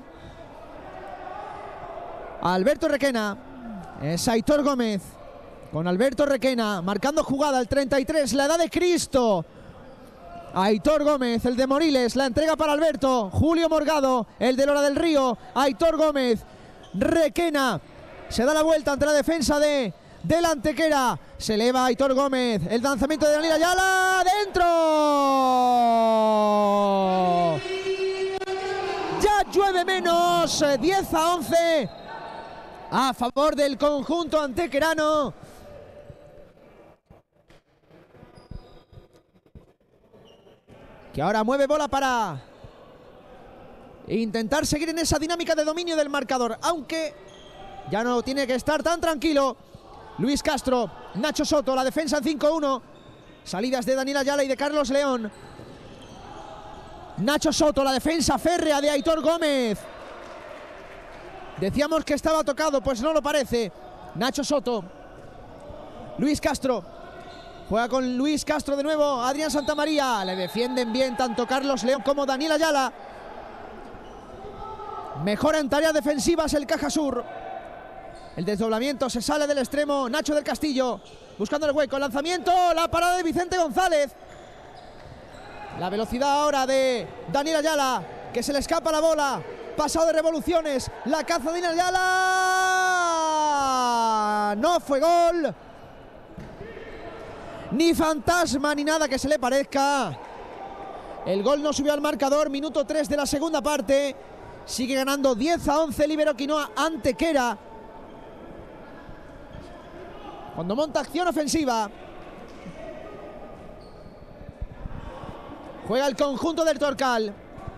Alberto Requena. Es Aitor Gómez. Con Alberto Requena. Marcando jugada el treinta y tres. La edad de Cristo. Aitor Gómez, el de Moriles. La entrega para Alberto. Julio Morgado. El de Lora del Río. Aitor Gómez. Requena. Se da la vuelta ante la defensa de del Antequera. Se eleva Aitor Gómez. El lanzamiento de Daniel Ayala. ¡Dentro! Ya llueve menos. diez a once. A favor del conjunto antequerano. Que ahora mueve bola para intentar seguir en esa dinámica de dominio del marcador. Aunque ya no tiene que estar tan tranquilo. Luis Castro, Nacho Soto, la defensa en cinco uno. Salidas de Daniel Ayala y de Carlos León. Nacho Soto, la defensa férrea de Aitor Gómez. Decíamos que estaba tocado, pues no lo parece. Nacho Soto. Luis Castro. Juega con Luis Castro de nuevo. Adrián Santamaría. Le defienden bien tanto Carlos León como Daniel Ayala. Mejora en tareas defensivas el Caja Sur. El desdoblamiento, se sale del extremo. Nacho del Castillo. Buscando el hueco. El lanzamiento. La parada de Vicente González. La velocidad ahora de Daniel Ayala, que se le escapa la bola. Pasado de revoluciones. La caza de Daniel Ayala. No fue gol. Ni fantasma ni nada que se le parezca. El gol no subió al marcador. Minuto tres de la segunda parte. Sigue ganando diez a once el Ibero Quinoa Antequera. Cuando monta acción ofensiva. Juega el conjunto del Torcal.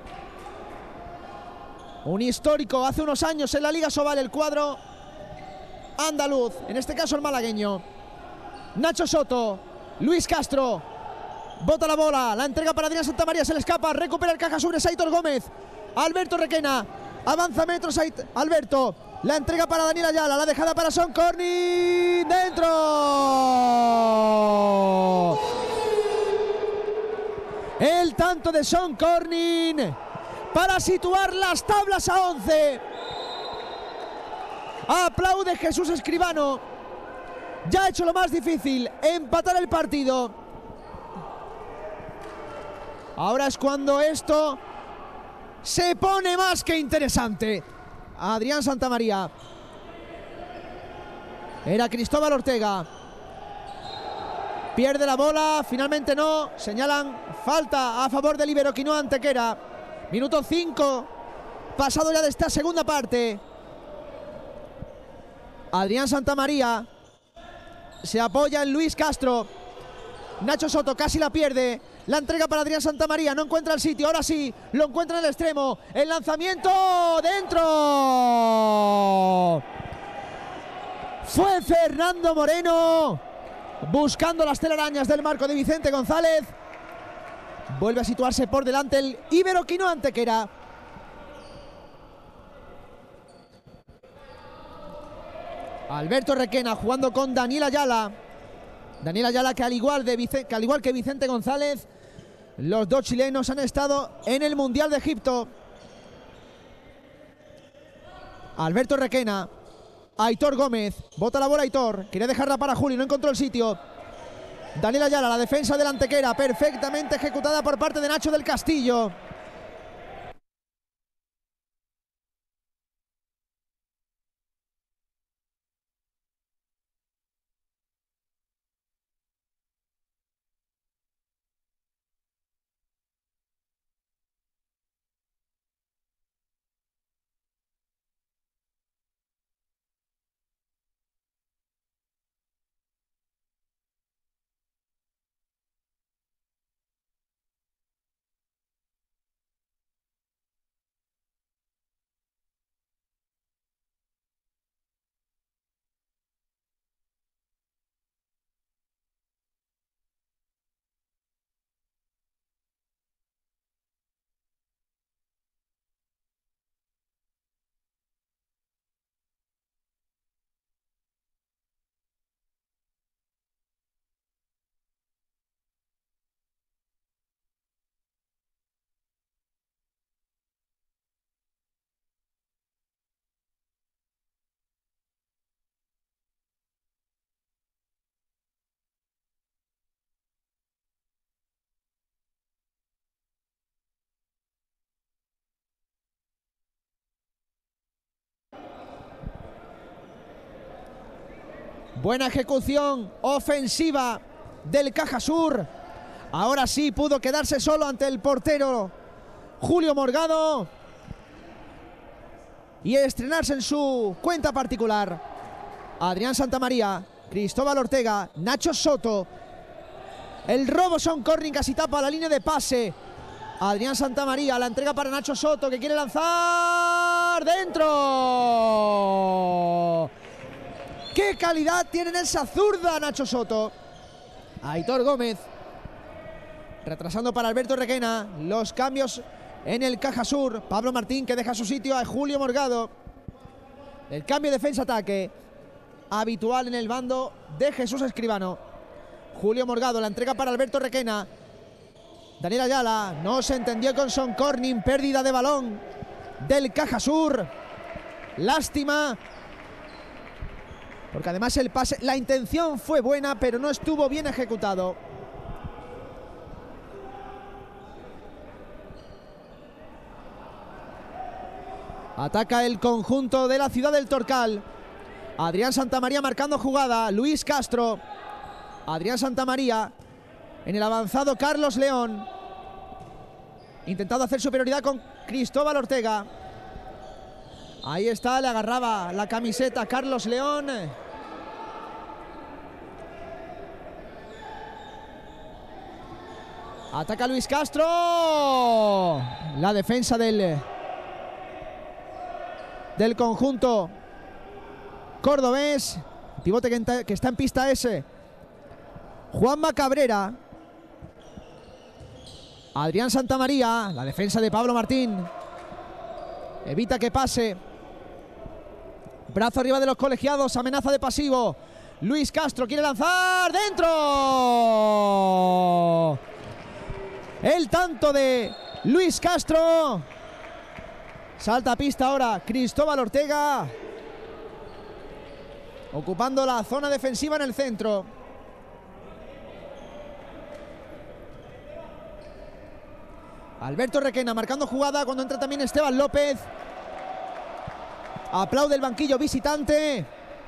Un histórico hace unos años en la Liga Sobal, el cuadro andaluz, en este caso el malagueño. Nacho Soto, Luis Castro, bota la bola, la entrega para Adrián Santamaría, se le escapa, recupera el Caja Sur, es Aitor Gómez. Alberto Requena, avanza metros Alberto, la entrega para Daniel Ayala, la dejada para Son Corning, dentro. El tanto de Son Corning para situar las tablas a once. Aplaude Jesús Escribano. Ya ha hecho lo más difícil, empatar el partido. Ahora es cuando esto se pone más que interesante. Adrián Santamaría. Era Cristóbal Ortega. Pierde la bola, finalmente no. Señalan falta a favor del Ibero Quinoa Antequera. Minuto cinco, pasado ya de esta segunda parte. Adrián Santamaría se apoya en Luis Castro. Nacho Soto casi la pierde. La entrega para Adrián Santamaría, no encuentra el sitio, ahora sí, lo encuentra en el extremo. El lanzamiento, dentro. Fue Fernando Moreno buscando las telarañas del marco de Vicente González. Vuelve a situarse por delante el Ibero Quinoa Antequera. Alberto Requena jugando con Daniel Ayala. Daniel Ayala que al igual, de Vicente, que al igual que Vicente González, los dos chilenos han estado en el Mundial de Egipto. Alberto Requena. Aitor Gómez. Bota la bola Aitor. Quería dejarla para Julio, no encontró el sitio. Daniel Ayala, la defensa del Antequera, perfectamente ejecutada por parte de Nacho del Castillo. Buena ejecución ofensiva del Caja Sur. Ahora sí pudo quedarse solo ante el portero Julio Morgado y estrenarse en su cuenta particular. Adrián Santamaría, Cristóbal Ortega, Nacho Soto. El robo Son Corning casi tapa la línea de pase. Adrián Santamaría, la entrega para Nacho Soto que quiere lanzar dentro. ¡Qué calidad tiene en esa zurda Nacho Soto! Aitor Gómez retrasando para Alberto Requena. Los cambios en el Caja Sur. Pablo Martín que deja su sitio a Julio Morgado. El cambio defensa-ataque habitual en el bando de Jesús Escribano. Julio Morgado, la entrega para Alberto Requena. Daniel Ayala no se entendió con Son Corning, pérdida de balón del Caja Sur. Lástima, porque además el pase, la intención fue buena, pero no estuvo bien ejecutado. Ataca el conjunto de la ciudad del Torcal. Adrián Santamaría marcando jugada. Luis Castro. Adrián Santamaría. En el avanzado Carlos León. Intentando hacer superioridad con Cristóbal Ortega. Ahí está, le agarraba la camiseta Carlos León. Ataca Luis Castro. La defensa del... del conjunto cordobés. El pivote que, que está en pista es Juanma Cabrera. Adrián Santamaría, la defensa de Pablo Martín. Evita que pase. Brazo arriba de los colegiados, amenaza de pasivo. Luis Castro quiere lanzar, ¡dentro! El tanto de Luis Castro. Salta a pista ahora Cristóbal Ortega, ocupando la zona defensiva en el centro. Alberto Requena marcando jugada cuando entra también Esteban López. Aplaude el banquillo visitante.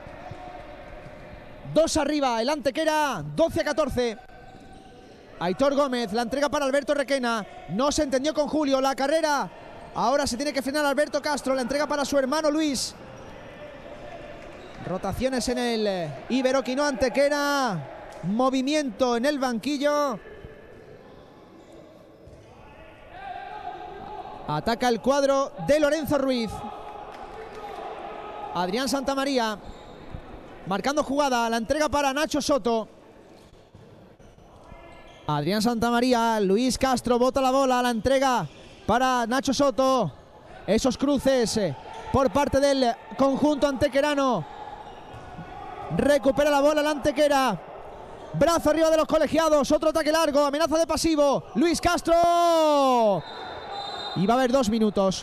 Dos arriba el Antequera, doce a catorce. Aitor Gómez, la entrega para Alberto Requena. No se entendió con Julio, la carrera. Ahora se tiene que frenar Alberto Castro, la entrega para su hermano Luis. Rotaciones en el Iberoquino Antequera. Movimiento en el banquillo. Ataca el cuadro de Lorenzo Ruiz. Adrián Santamaría marcando jugada, la entrega para Nacho Soto. Adrián Santamaría, Luis Castro bota la bola, la entrega para Nacho Soto. Esos cruces por parte del conjunto antequerano. Recupera la bola la Antequera. Brazo arriba de los colegiados. Otro ataque largo. Amenaza de pasivo. Luis Castro. Y va a haber dos minutos.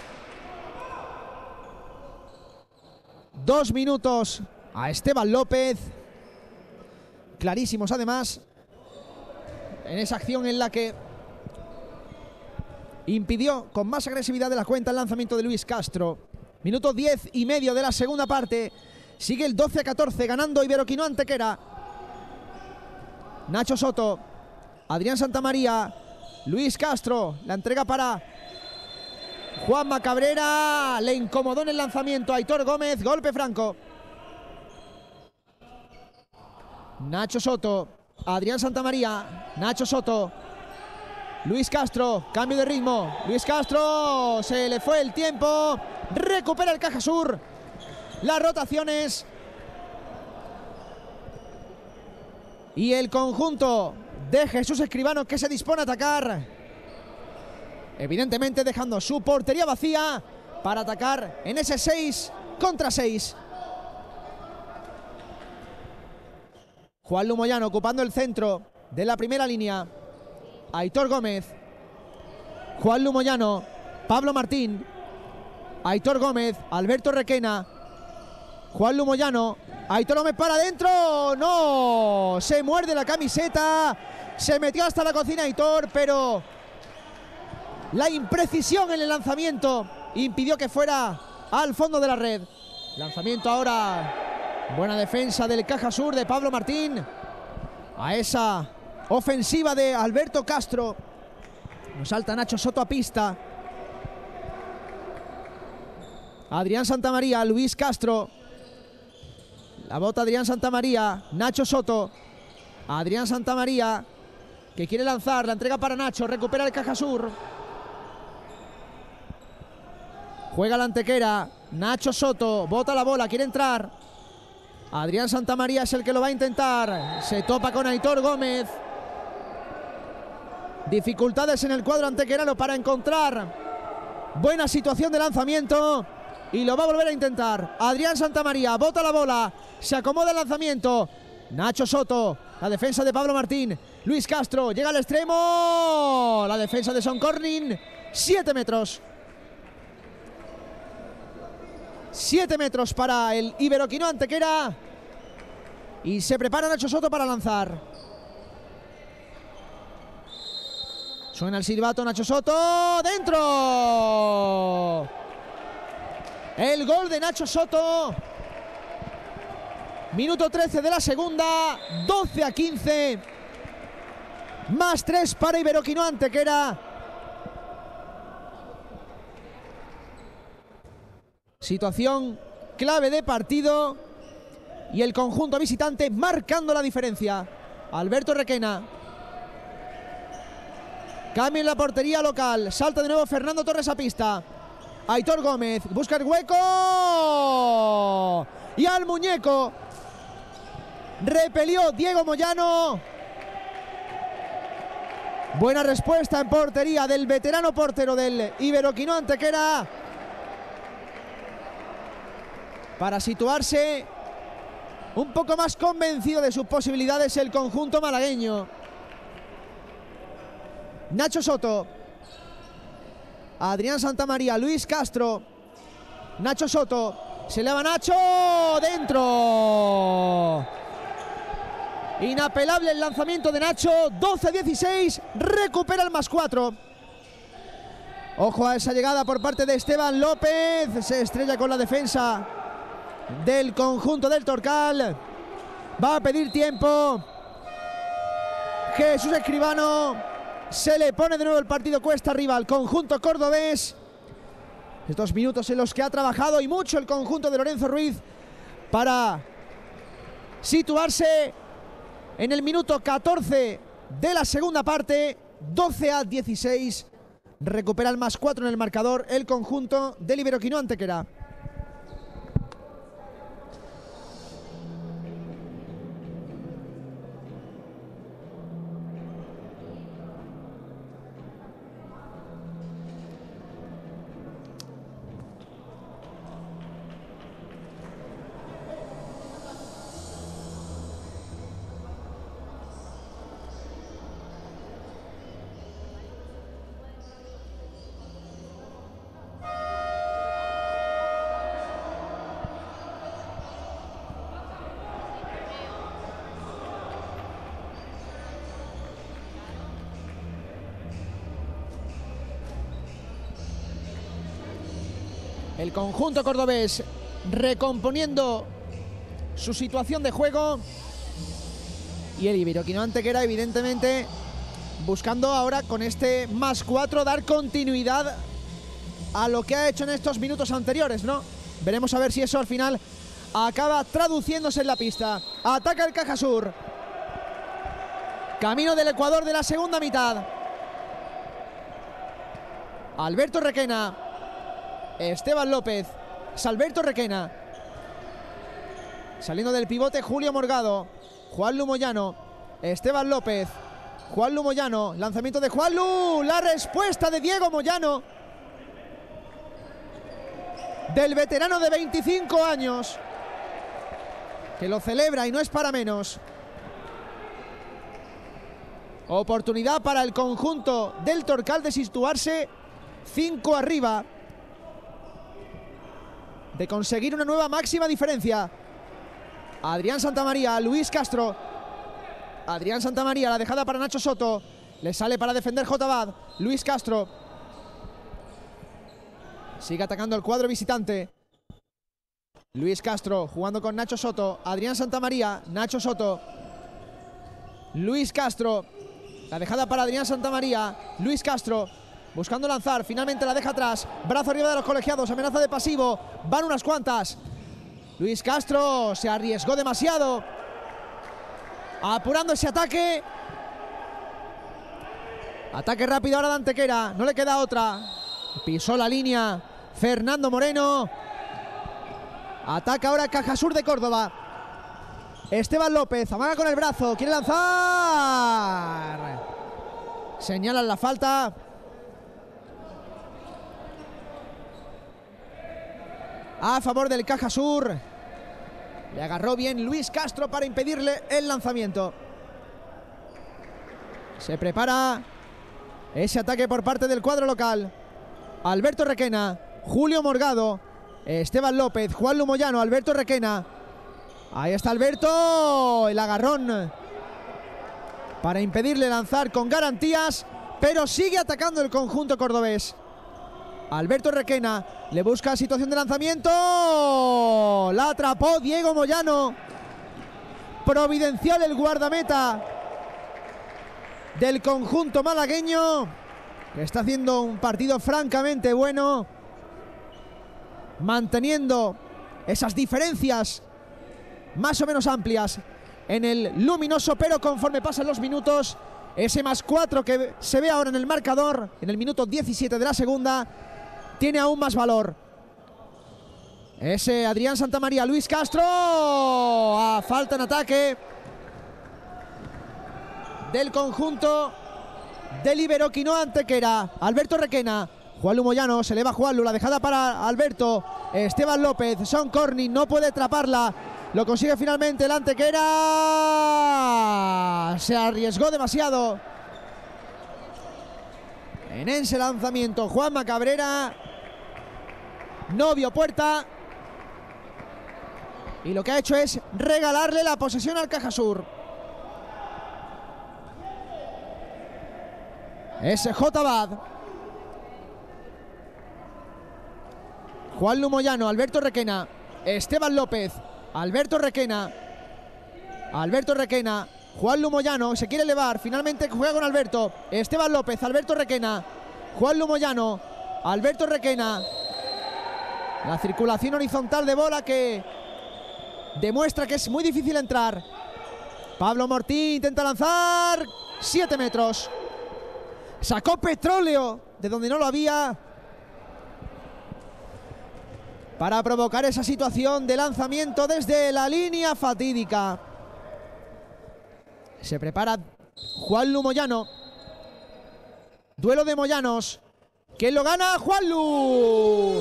Dos minutos a Esteban López. Clarísimos además. En esa acción en la que impidió con más agresividad de la cuenta el lanzamiento de Luis Castro. Minuto diez y medio de la segunda parte. Sigue el doce a catorce ganando Iberoquino Antequera. Nacho Soto. Adrián Santamaría. Luis Castro. La entrega para Juanma Cabrera. Le incomodó en el lanzamiento Aitor Gómez. Golpe franco. Nacho Soto. Adrián Santamaría. Nacho Soto. Luis Castro, cambio de ritmo. Luis Castro, se le fue el tiempo. Recupera el Caja Sur. Las rotaciones. Y el conjunto de Jesús Escribano que se dispone a atacar. Evidentemente dejando su portería vacía para atacar en ese seis contra seis. Juan Lumoyano ocupando el centro de la primera línea. Aitor Gómez, Juan Lumoyano, Pablo Martín, Aitor Gómez, Alberto Requena, Juan Lumoyano, Aitor Gómez para adentro, no, se muerde la camiseta, se metió hasta la cocina Aitor, pero la imprecisión en el lanzamiento impidió que fuera al fondo de la red. Lanzamiento ahora, buena defensa del Caja Sur de Pablo Martín, a esa ofensiva de Alberto Castro. Nos salta Nacho Soto a pista. Adrián Santamaría, Luis Castro. La bota Adrián Santamaría, Nacho Soto. Adrián Santamaría, que quiere lanzar, la entrega para Nacho, recupera el Caja Sur. Juega la Antequera, Nacho Soto, bota la bola, quiere entrar. Adrián Santamaría es el que lo va a intentar. Se topa con Aitor Gómez. Dificultades en el cuadro antequerano para encontrar buena situación de lanzamiento. y lo va a volver a intentar. Adrián Santamaría bota la bola, se acomoda el lanzamiento. Nacho Soto, la defensa de Pablo Martín. Luis Castro llega al extremo. La defensa de Son Corning, siete metros. siete metros para el Iberoquino Antequera. Y se prepara Nacho Soto para lanzar. Suena el silbato, Nacho Soto. ¡Dentro! El gol de Nacho Soto. Minuto trece de la segunda. doce a quince. Más tres para Iberoquino Antequera. Situación clave de partido. Y el conjunto visitante marcando la diferencia. Alberto Requena. Cambio en la portería local. Salta de nuevo Fernando Torres a pista. Aitor Gómez busca el hueco. Y al muñeco. Repelió Diego Moyano. Buena respuesta en portería del veterano portero del Iberoquino Antequera. Para situarse un poco más convencido de sus posibilidades el conjunto malagueño. Nacho Soto. Adrián Santamaría, Luis Castro. Nacho Soto. Se eleva Nacho. Dentro. Inapelable el lanzamiento de Nacho. doce a dieciséis. Recupera el más cuatro. Ojo a esa llegada por parte de Esteban López. Se estrella con la defensa del conjunto del Torcal. Va a pedir tiempo Jesús Escribano. Se le pone de nuevo el partido cuesta arriba al conjunto cordobés. Estos minutos en los que ha trabajado y mucho el conjunto de Lorenzo Ruiz para situarse en el minuto catorce de la segunda parte. doce a dieciséis. Recupera el más cuatro en el marcador el conjunto del Iberoquino Antequera. El conjunto cordobés recomponiendo su situación de juego. Y el Iberoquino Antequera, evidentemente, buscando ahora con este más cuatro dar continuidad a lo que ha hecho en estos minutos anteriores, ¿no? Veremos a ver si eso al final acaba traduciéndose en la pista. Ataca el Cajasur. Camino del Ecuador de la segunda mitad. Alberto Requena. Esteban López. Salberto Requena. Saliendo del pivote Julio Morgado. Juanlu Moyano. Esteban López. Juanlu Moyano. Lanzamiento de Juanlu. La respuesta de Diego Moyano. Del veterano de veinticinco años. Que lo celebra y no es para menos. Oportunidad para el conjunto del Torcal de situarse cinco arriba. De conseguir una nueva máxima diferencia. Adrián Santamaría, Luis Castro. Adrián Santamaría, la dejada para Nacho Soto. Le sale para defender J-Bad. Luis Castro. Sigue atacando el cuadro visitante. Luis Castro jugando con Nacho Soto. Adrián Santamaría, Nacho Soto. Luis Castro. La dejada para Adrián Santamaría. Luis Castro. Buscando lanzar, finalmente la deja atrás. Brazo arriba de los colegiados, amenaza de pasivo. Van unas cuantas. Luis Castro se arriesgó demasiado. Apurando ese ataque. Ataque rápido ahora de Antequera. No le queda otra. Pisó la línea Fernando Moreno. Ataca ahora Cajasur de Córdoba. Esteban López, amaga con el brazo. Quiere lanzar. Señalan la falta. a favor del Caja Sur. Le agarró bien Luis Castro para impedirle el lanzamiento. Se prepara ese ataque por parte del cuadro local. Alberto Requena, Julio Morgado, Esteban López, Juanlu Moyano, Alberto Requena. Ahí está Alberto, el agarrón para impedirle lanzar con garantías, pero sigue atacando el conjunto cordobés. Alberto Requena le busca situación de lanzamiento. La atrapó Diego Moyano. Providencial el guardameta del conjunto malagueño, que está haciendo un partido francamente bueno, manteniendo esas diferencias más o menos amplias en el luminoso, pero conforme pasan los minutos, ese más cuatro que se ve ahora en el marcador, en el minuto diecisiete de la segunda, tiene aún más valor. Ese Adrián Santamaría, Luis Castro, a falta en ataque del conjunto del Iberoquinoa Antequera. Alberto Requena, Juanlu Moyano, se eleva Juanlu, la dejada para Alberto, Esteban López, Son Corny, no puede atraparla, lo consigue finalmente el Antequera, se arriesgó demasiado en ese lanzamiento. Juanma Cabrera no vio puerta y lo que ha hecho es regalarle la posesión al Caja Sur. Ese J. Bad, Juanlu Moyano, Alberto Requena, Esteban López, Alberto Requena, Alberto Requena, Juanlu Moyano, se quiere elevar, finalmente juega con Alberto, Esteban López, Alberto Requena, Juanlu Moyano, Alberto Requena. La circulación horizontal de bola que demuestra que es muy difícil entrar. Pablo Mortín intenta lanzar, siete metros. Sacó petróleo de donde no lo había para provocar esa situación de lanzamiento desde la línea fatídica. Se prepara Juanlu Moyano. Duelo de Moyanos. ¿Quién lo gana? Juanlu.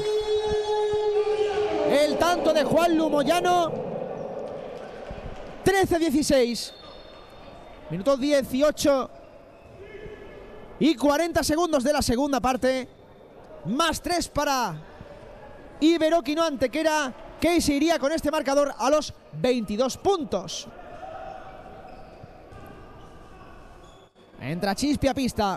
El tanto de Juanlu Moyano. trece dieciséis. Minuto dieciocho. Y cuarenta segundos de la segunda parte. Más tres para Iberoquinoa Antequera, que se iría con este marcador a los veintidós puntos. Entra Chispi a pista.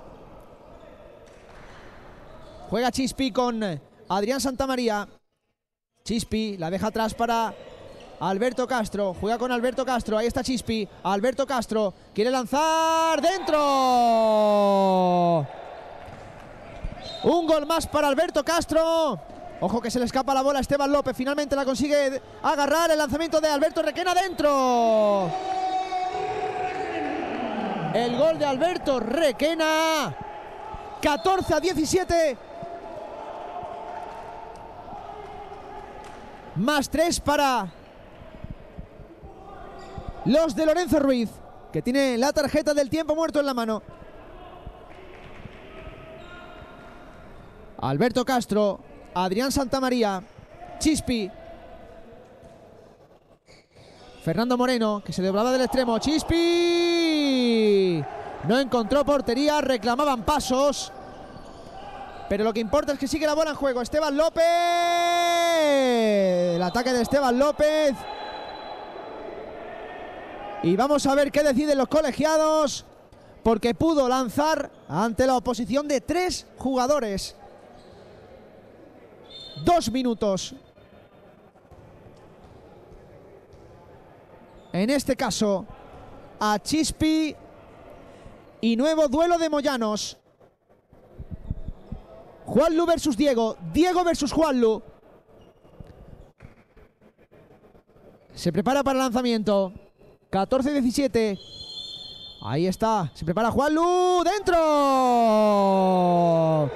Juega Chispi con Adrián Santamaría. Chispi la deja atrás para Alberto Castro. Juega con Alberto Castro. Ahí está Chispi. Alberto Castro quiere lanzar. ¡Dentro! Un gol más para Alberto Castro. Ojo que se le escapa la bola a Esteban López. Finalmente la consigue agarrar. El lanzamiento de Alberto Requena. ¡Dentro! El gol de Alberto Requena. catorce a diecisiete. Más tres para los de Lorenzo Ruiz, que tiene la tarjeta del tiempo muerto en la mano. Alberto Castro, Adrián Santamaría, Chispi, Fernando Moreno, que se doblaba del extremo. Chispi no encontró portería, reclamaban pasos, pero lo que importa es que sigue la bola en juego. Esteban López, el ataque de Esteban López. Y vamos a ver qué deciden los colegiados, porque pudo lanzar ante la oposición de tres jugadores. Dos minutos. En este caso, a Chispi. Y nuevo duelo de Moyanos. Juanlu versus Diego. Diego versus Juanlu. Se prepara para el lanzamiento. catorce diecisiete. Ahí está. Se prepara Juanlu. ¡Dentro!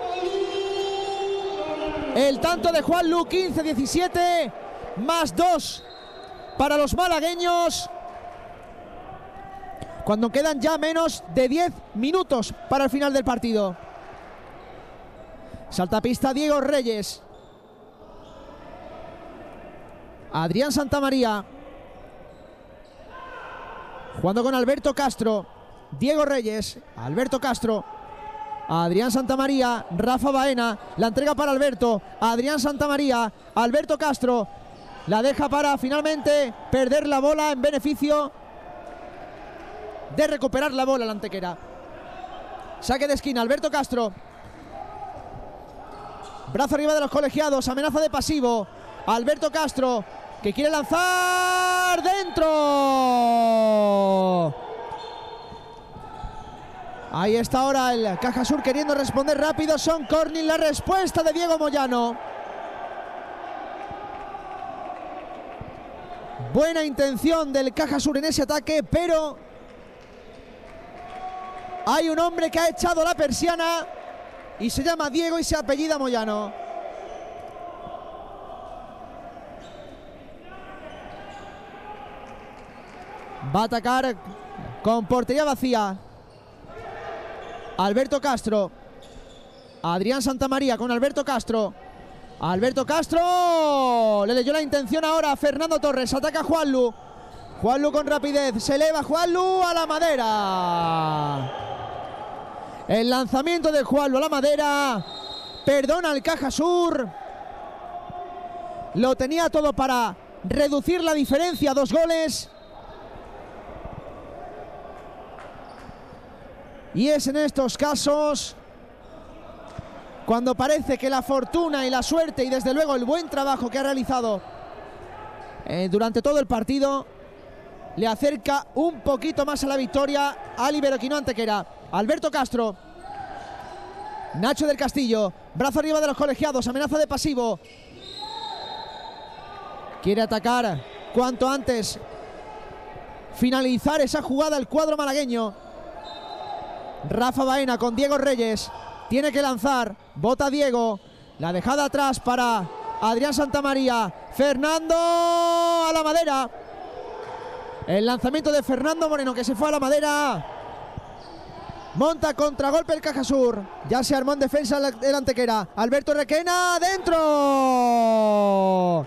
El tanto de Juanlu. quince diecisiete. Más dos para los malagueños, cuando quedan ya menos de diez minutos para el final del partido. Salta a pista Diego Reyes. Adrián Santamaría. Jugando con Alberto Castro. Diego Reyes. Alberto Castro. Adrián Santamaría. Rafa Baena. La entrega para Alberto. Adrián Santamaría. Alberto Castro. La deja para finalmente perder la bola en beneficio de recuperar la bola la Antequera. Saque de esquina. Alberto Castro. Brazo arriba de los colegiados. Amenaza de pasivo. Alberto Castro, que quiere lanzar dentro. Ahí está ahora el Caja Sur queriendo responder rápido. Son Corning, la respuesta de Diego Moyano. Buena intención del Caja Sur en ese ataque, pero hay un hombre que ha echado la persiana y se llama Diego y se apellida Moyano. Va a atacar con portería vacía. Alberto Castro. Adrián Santamaría con Alberto Castro. Alberto Castro. Le leyó la intención ahora a Fernando Torres. Ataca Juanlu. Juanlu con rapidez. Se eleva Juanlu a la madera. El lanzamiento de Juanlu a la madera. Perdona el Caja Sur. Lo tenía todo para reducir la diferencia a dos goles. Y es en estos casos cuando parece que la fortuna y la suerte y desde luego el buen trabajo que ha realizado eh, durante todo el partido le acerca un poquito más a la victoria al Iberoquino Antequera. Alberto Castro. Nacho del Castillo. Brazo arriba de los colegiados. Amenaza de pasivo. Quiere atacar cuanto antes. Finalizar esa jugada el cuadro malagueño. Rafa Baena con Diego Reyes. Tiene que lanzar. Bota Diego. La dejada atrás para Adrián Santamaría. Fernando a la madera. El lanzamiento de Fernando Moreno que se fue a la madera. Monta contragolpe el Caja Sur. Ya se armó en defensa el Antequera. Alberto Requena dentro.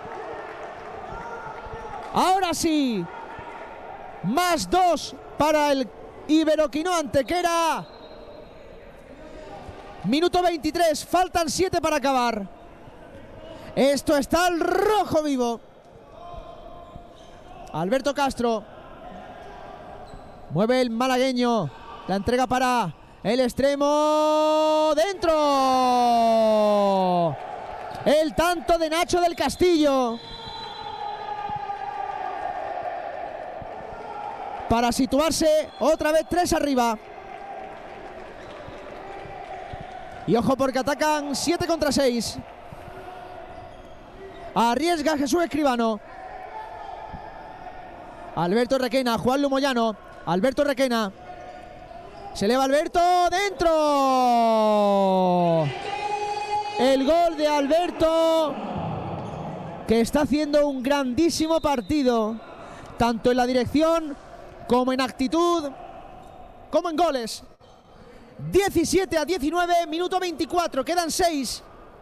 Ahora sí. Más dos para el Iberoquino Antequera. Minuto veintitrés, faltan siete para acabar. Esto está al rojo vivo. Alberto Castro. Mueve el malagueño. La entrega para el extremo. ¡Dentro! El tanto de Nacho del Castillo. Para situarse otra vez tres arriba. Y ojo porque atacan siete contra seis. Arriesga Jesús Escribano. Alberto Requena, Juanlu Moyano. Alberto Requena. Se eleva Alberto, dentro. El gol de Alberto, que está haciendo un grandísimo partido, tanto en la dirección como en actitud, como en goles. diecisiete a diecinueve, minuto veinticuatro, quedan seis.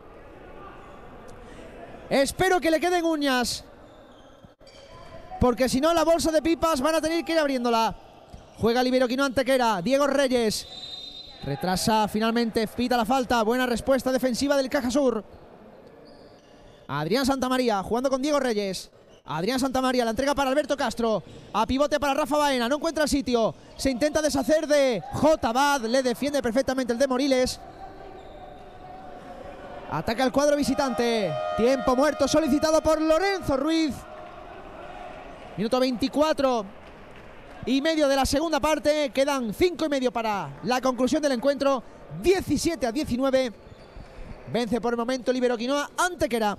Espero que le queden uñas, porque si no la bolsa de pipas van a tener que ir abriéndola. Juega el Iberoquino Antequera, Diego Reyes. Retrasa finalmente, pita la falta. Buena respuesta defensiva del Caja Sur. Adrián Santamaría jugando con Diego Reyes. Adrián Santamaría, la entrega para Alberto Castro. A pivote para Rafa Baena, no encuentra el sitio. Se intenta deshacer de J. Bad, le defiende perfectamente el de Moriles. Ataca el cuadro visitante. Tiempo muerto solicitado por Lorenzo Ruiz. Minuto veinticuatro y medio de la segunda parte. Quedan cinco y medio para la conclusión del encuentro. diecisiete a diecinueve. Vence por el momento el Iberoquino Antequera.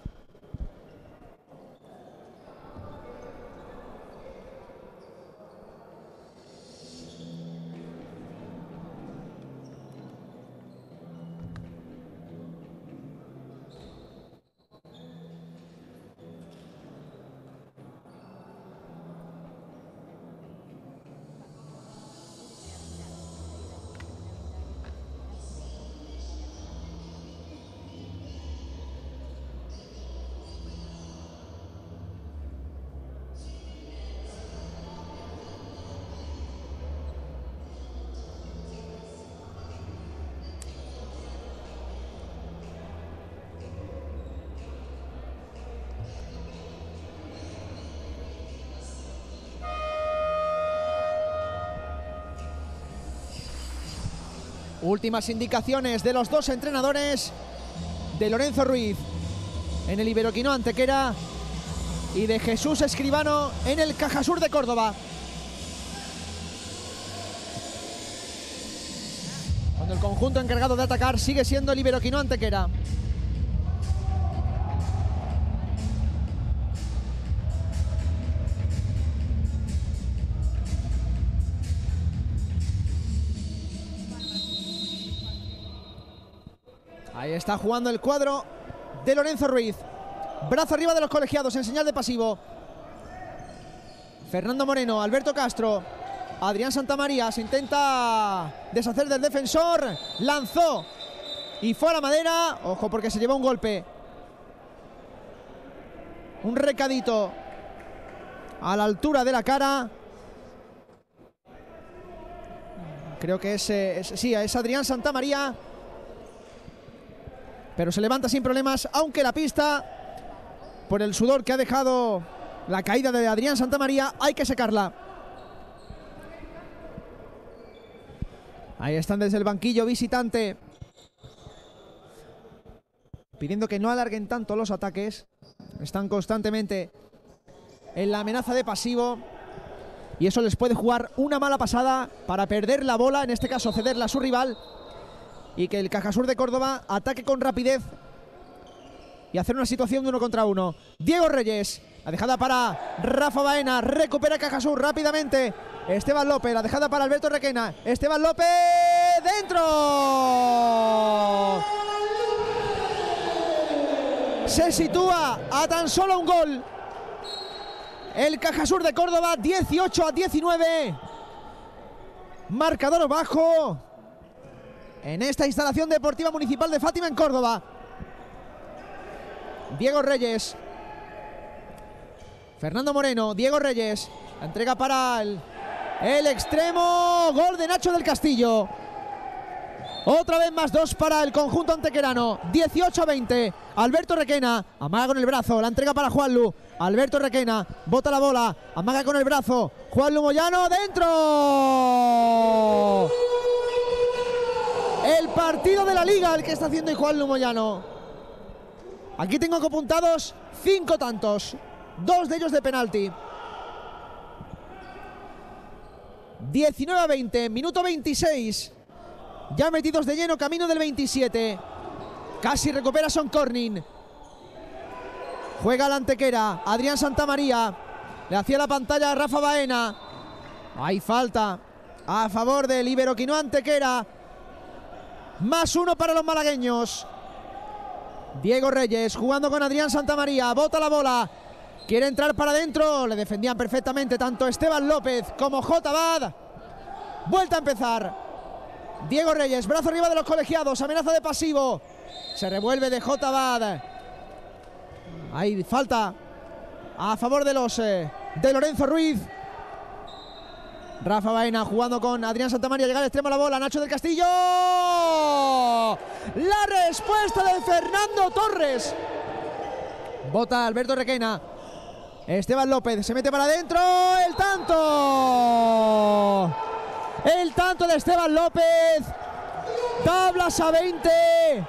Últimas indicaciones de los dos entrenadores, de Lorenzo Ruiz en el Iberoquinoa Antequera y de Jesús Escribano en el Cajasur de Córdoba. Cuando el conjunto encargado de atacar sigue siendo el Iberoquinoa Antequera. Ahí está jugando el cuadro de Lorenzo Ruiz. Brazo arriba de los colegiados en señal de pasivo. Fernando Moreno, Alberto Castro, Adrián Santamaría se intenta deshacer del defensor. Lanzó y fue a la madera. Ojo porque se llevó un golpe. Un recadito a la altura de la cara. Creo que es, es sí, es Adrián Santamaría. Pero se levanta sin problemas, aunque la pista, por el sudor que ha dejado la caída de Adrián Santamaría, hay que secarla. Ahí están desde el banquillo visitante, pidiendo que no alarguen tanto los ataques. Están constantemente en la amenaza de pasivo y eso les puede jugar una mala pasada para perder la bola, en este caso cederla a su rival, y que el Cajasur de Córdoba ataque con rapidez y hacer una situación de uno contra uno. Diego Reyes, la dejada para Rafa Baena, recupera Cajasur rápidamente. Esteban López, la dejada para Alberto Requena. Esteban López, ¡dentro! Se sitúa a tan solo un gol el Cajasur de Córdoba, dieciocho a diecinueve. Marcador bajo en esta instalación deportiva municipal de Fátima en Córdoba. Diego Reyes, Fernando Moreno, Diego Reyes, la entrega para el, el extremo, gol de Nacho del Castillo. Otra vez más dos para el conjunto antequerano, dieciocho a veinte. Alberto Requena, amaga con el brazo, la entrega para Juanlu. Alberto Requena, bota la bola, amaga con el brazo. Juanlu Moyano, ¡dentro! El partido de la liga el que está haciendo Juanlu Moyano. Aquí tengo apuntados cinco tantos, dos de ellos de penalti. diecinueve a veinte, minuto veintiséis. Ya metidos de lleno, camino del veintisiete. Casi recupera Son Corning. Juega la Antequera, Adrián Santamaría. Le hacía la pantalla a Rafa Baena. Hay falta a favor del Iberoquinoa Antequera. Más uno para los malagueños. Diego Reyes jugando con Adrián Santamaría. Bota la bola. Quiere entrar para adentro. Le defendían perfectamente tanto Esteban López como J. Bad. Vuelta a empezar. Diego Reyes, brazo arriba de los colegiados. Amenaza de pasivo. Se revuelve de J. Bad. Hay falta a favor de los eh, de Lorenzo Ruiz. Rafa Baena jugando con Adrián Santamaría, llega al extremo la bola, Nacho del Castillo. La respuesta de Fernando Torres. Bota Alberto Requena. Esteban López se mete para adentro. El tanto. El tanto de Esteban López. Tablas a veinte.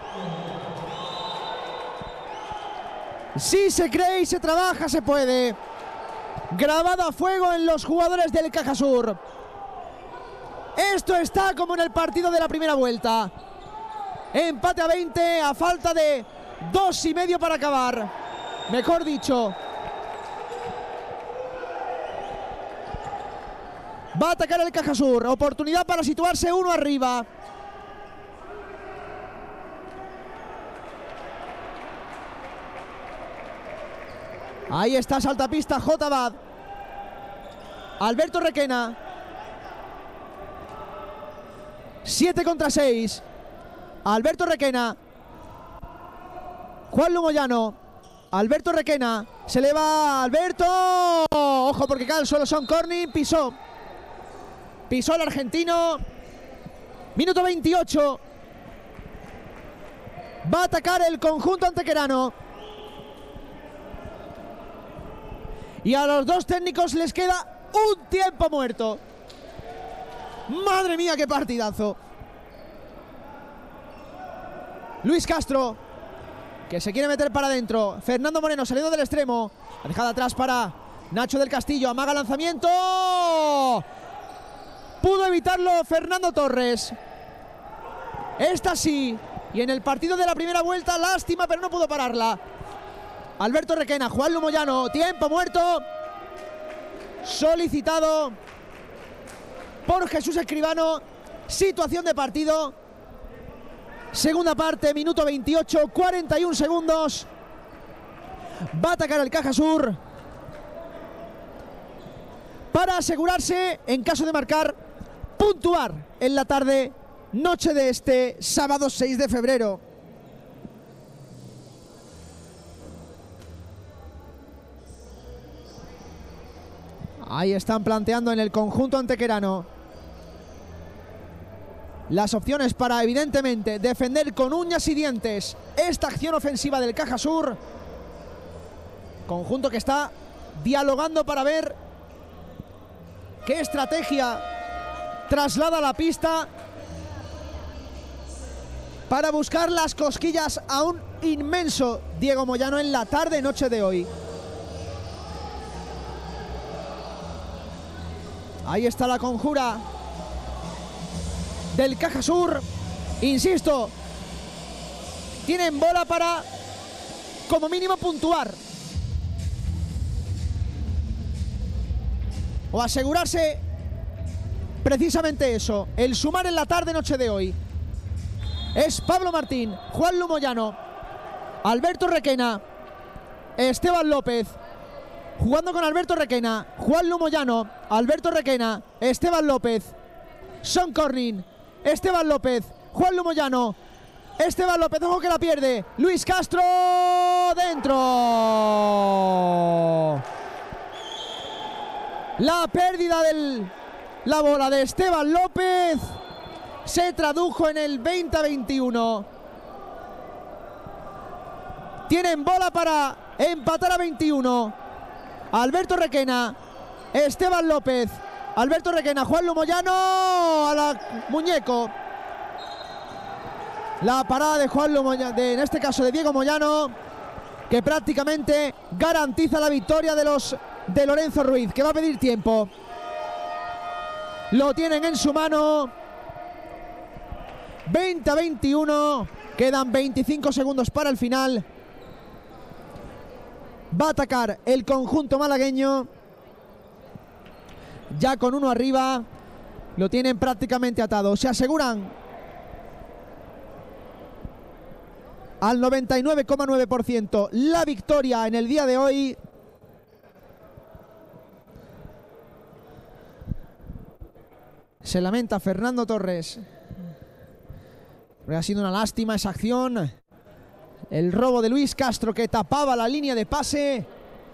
Si se cree y se trabaja, se puede. Grabado a fuego en los jugadores del Cajasur. Esto está como en el partido de la primera vuelta. Empate a veinte a falta de dos y medio para acabar. Mejor dicho. Va a atacar el Cajasur. Oportunidad para situarse uno arriba. Ahí está, saltapista J. Bad. Alberto Requena. siete contra seis. Alberto Requena. Juanlu Moyano. Alberto Requena. Se eleva Alberto. Ojo porque cae al suelo Son Corning. Pisó. Pisó el argentino. Minuto veintiocho. Va a atacar el conjunto antequerano. Y a los dos técnicos les queda un tiempo muerto. Madre mía, qué partidazo. Luis Castro, que se quiere meter para adentro. Fernando Moreno saliendo del extremo. La dejada atrás para Nacho del Castillo. Amaga lanzamiento. Pudo evitarlo Fernando Torres. Esta sí. Y en el partido de la primera vuelta, lástima, pero no pudo pararla. Alberto Requena, Juanlu Moyano. Tiempo muerto. Solicitado por Jesús Escribano. Situación de partido. Segunda parte, minuto veintiocho, cuarenta y un segundos. Va a atacar el Cajasur para asegurarse, en caso de marcar, puntuar en la tarde, noche de este sábado seis de febrero. Ahí están planteando en el conjunto antequerano las opciones para, evidentemente, defender con uñas y dientes esta acción ofensiva del Cajasur. Conjunto que está dialogando para ver qué estrategia traslada a la pista para buscar las cosquillas a un inmenso Diego Moyano en la tarde-noche de hoy. Ahí está la conjura del Cajasur. Insisto, tienen bola para, como mínimo, puntuar o asegurarse precisamente eso, el sumar en la tarde-noche de hoy. Es Pablo Martín, Juanlu Moyano, Alberto Requena, Esteban López. Jugando con Alberto Requena, Juanlu Moyano, Alberto Requena, Esteban López. Sean Corning, Esteban López, Juanlu Moyano, Esteban López, ojo que la pierde. Luis Castro, dentro. La pérdida de la bola de Esteban López se tradujo en el veinte a veintiuno. Tienen bola para empatar a veintiuno. Alberto Requena, Esteban López, Alberto Requena, Juanlu Moyano, a la muñeco. La parada de Juanlu Moyano, de, en este caso de Diego Moyano, que prácticamente garantiza la victoria de los de Lorenzo Ruiz, que va a pedir tiempo. Lo tienen en su mano. veinte a veintiuno, quedan veinticinco segundos para el final. Va a atacar el conjunto malagueño. Ya con uno arriba. Lo tienen prácticamente atado. Se aseguran al noventa y nueve coma nueve por ciento la victoria en el día de hoy. Se lamenta Fernando Torres. Ha sido una lástima esa acción. El robo de Luis Castro, que tapaba la línea de pase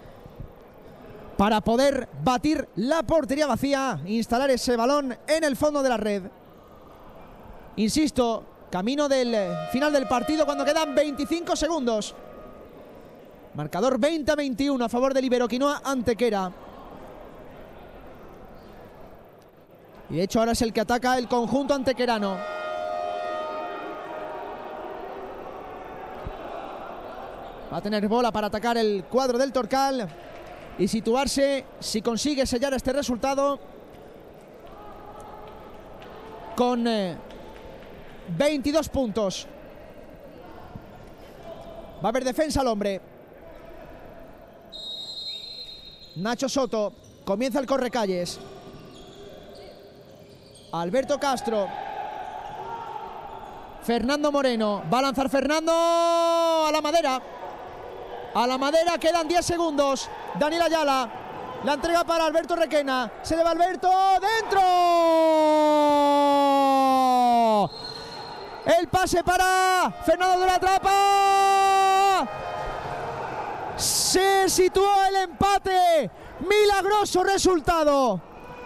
para poder batir la portería vacía, instalar ese balón en el fondo de la red. Insisto, camino del final del partido cuando quedan veinticinco segundos. Marcador veinte a veintiuno a favor del Iberoquinoa Antequera. Y de hecho ahora es el que ataca el conjunto antequerano. Va a tener bola para atacar el cuadro del Torcal y situarse, si consigue sellar este resultado, con eh, veintidós puntos. Va a haber defensa al hombre. Nacho Soto, comienza el correcalles. Alberto Castro. Fernando Moreno, va a lanzar Fernando a la madera. A la madera, quedan diez segundos. Daniel Ayala, la entrega para Alberto Requena. Se le va Alberto, ¡dentro! El pase para Fernando de la Trapa. Se situó el empate. Milagroso resultado.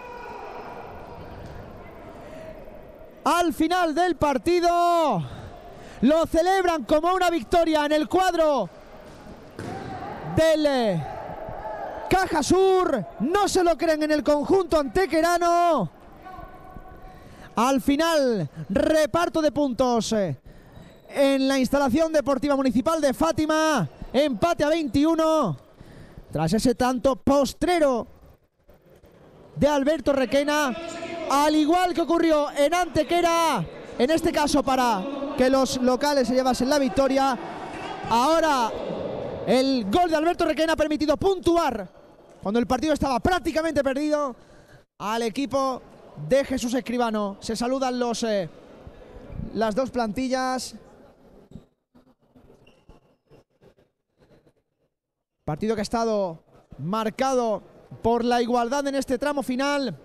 Al final del partido lo celebran como una victoria en el cuadro del Cajasur. No se lo creen en el conjunto antequerano. Al final, reparto de puntos en la instalación deportiva municipal de Fátima. Empate a veintiuno tras ese tanto postrero de Alberto Requena, al igual que ocurrió en Antequera, en este caso para que los locales se llevasen la victoria. Ahora el gol de Alberto Requena ha permitido puntuar cuando el partido estaba prácticamente perdido al equipo de Jesús Escribano. Se saludan los eh, las dos plantillas. Partido que ha estado marcado por la igualdad en este tramo final.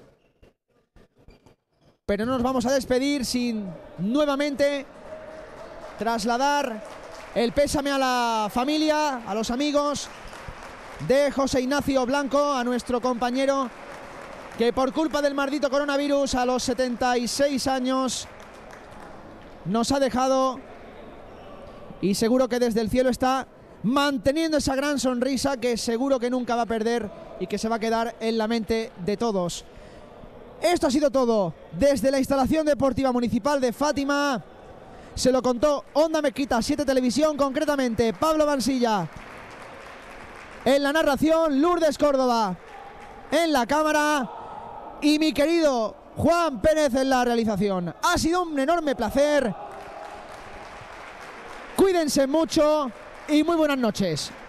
Pero no nos vamos a despedir sin nuevamente trasladar el pésame a la familia, a los amigos de José Ignacio Blanco, a nuestro compañero que por culpa del maldito coronavirus a los setenta y seis años nos ha dejado, y seguro que desde el cielo está manteniendo esa gran sonrisa que seguro que nunca va a perder y que se va a quedar en la mente de todos. Esto ha sido todo desde la instalación deportiva municipal de Fátima. Se lo contó Onda Mezquita siete Televisión, concretamente Pablo Bansilla en la narración, Lourdes Córdoba en la cámara y mi querido Juan Pérez en la realización. Ha sido un enorme placer. Cuídense mucho y muy buenas noches.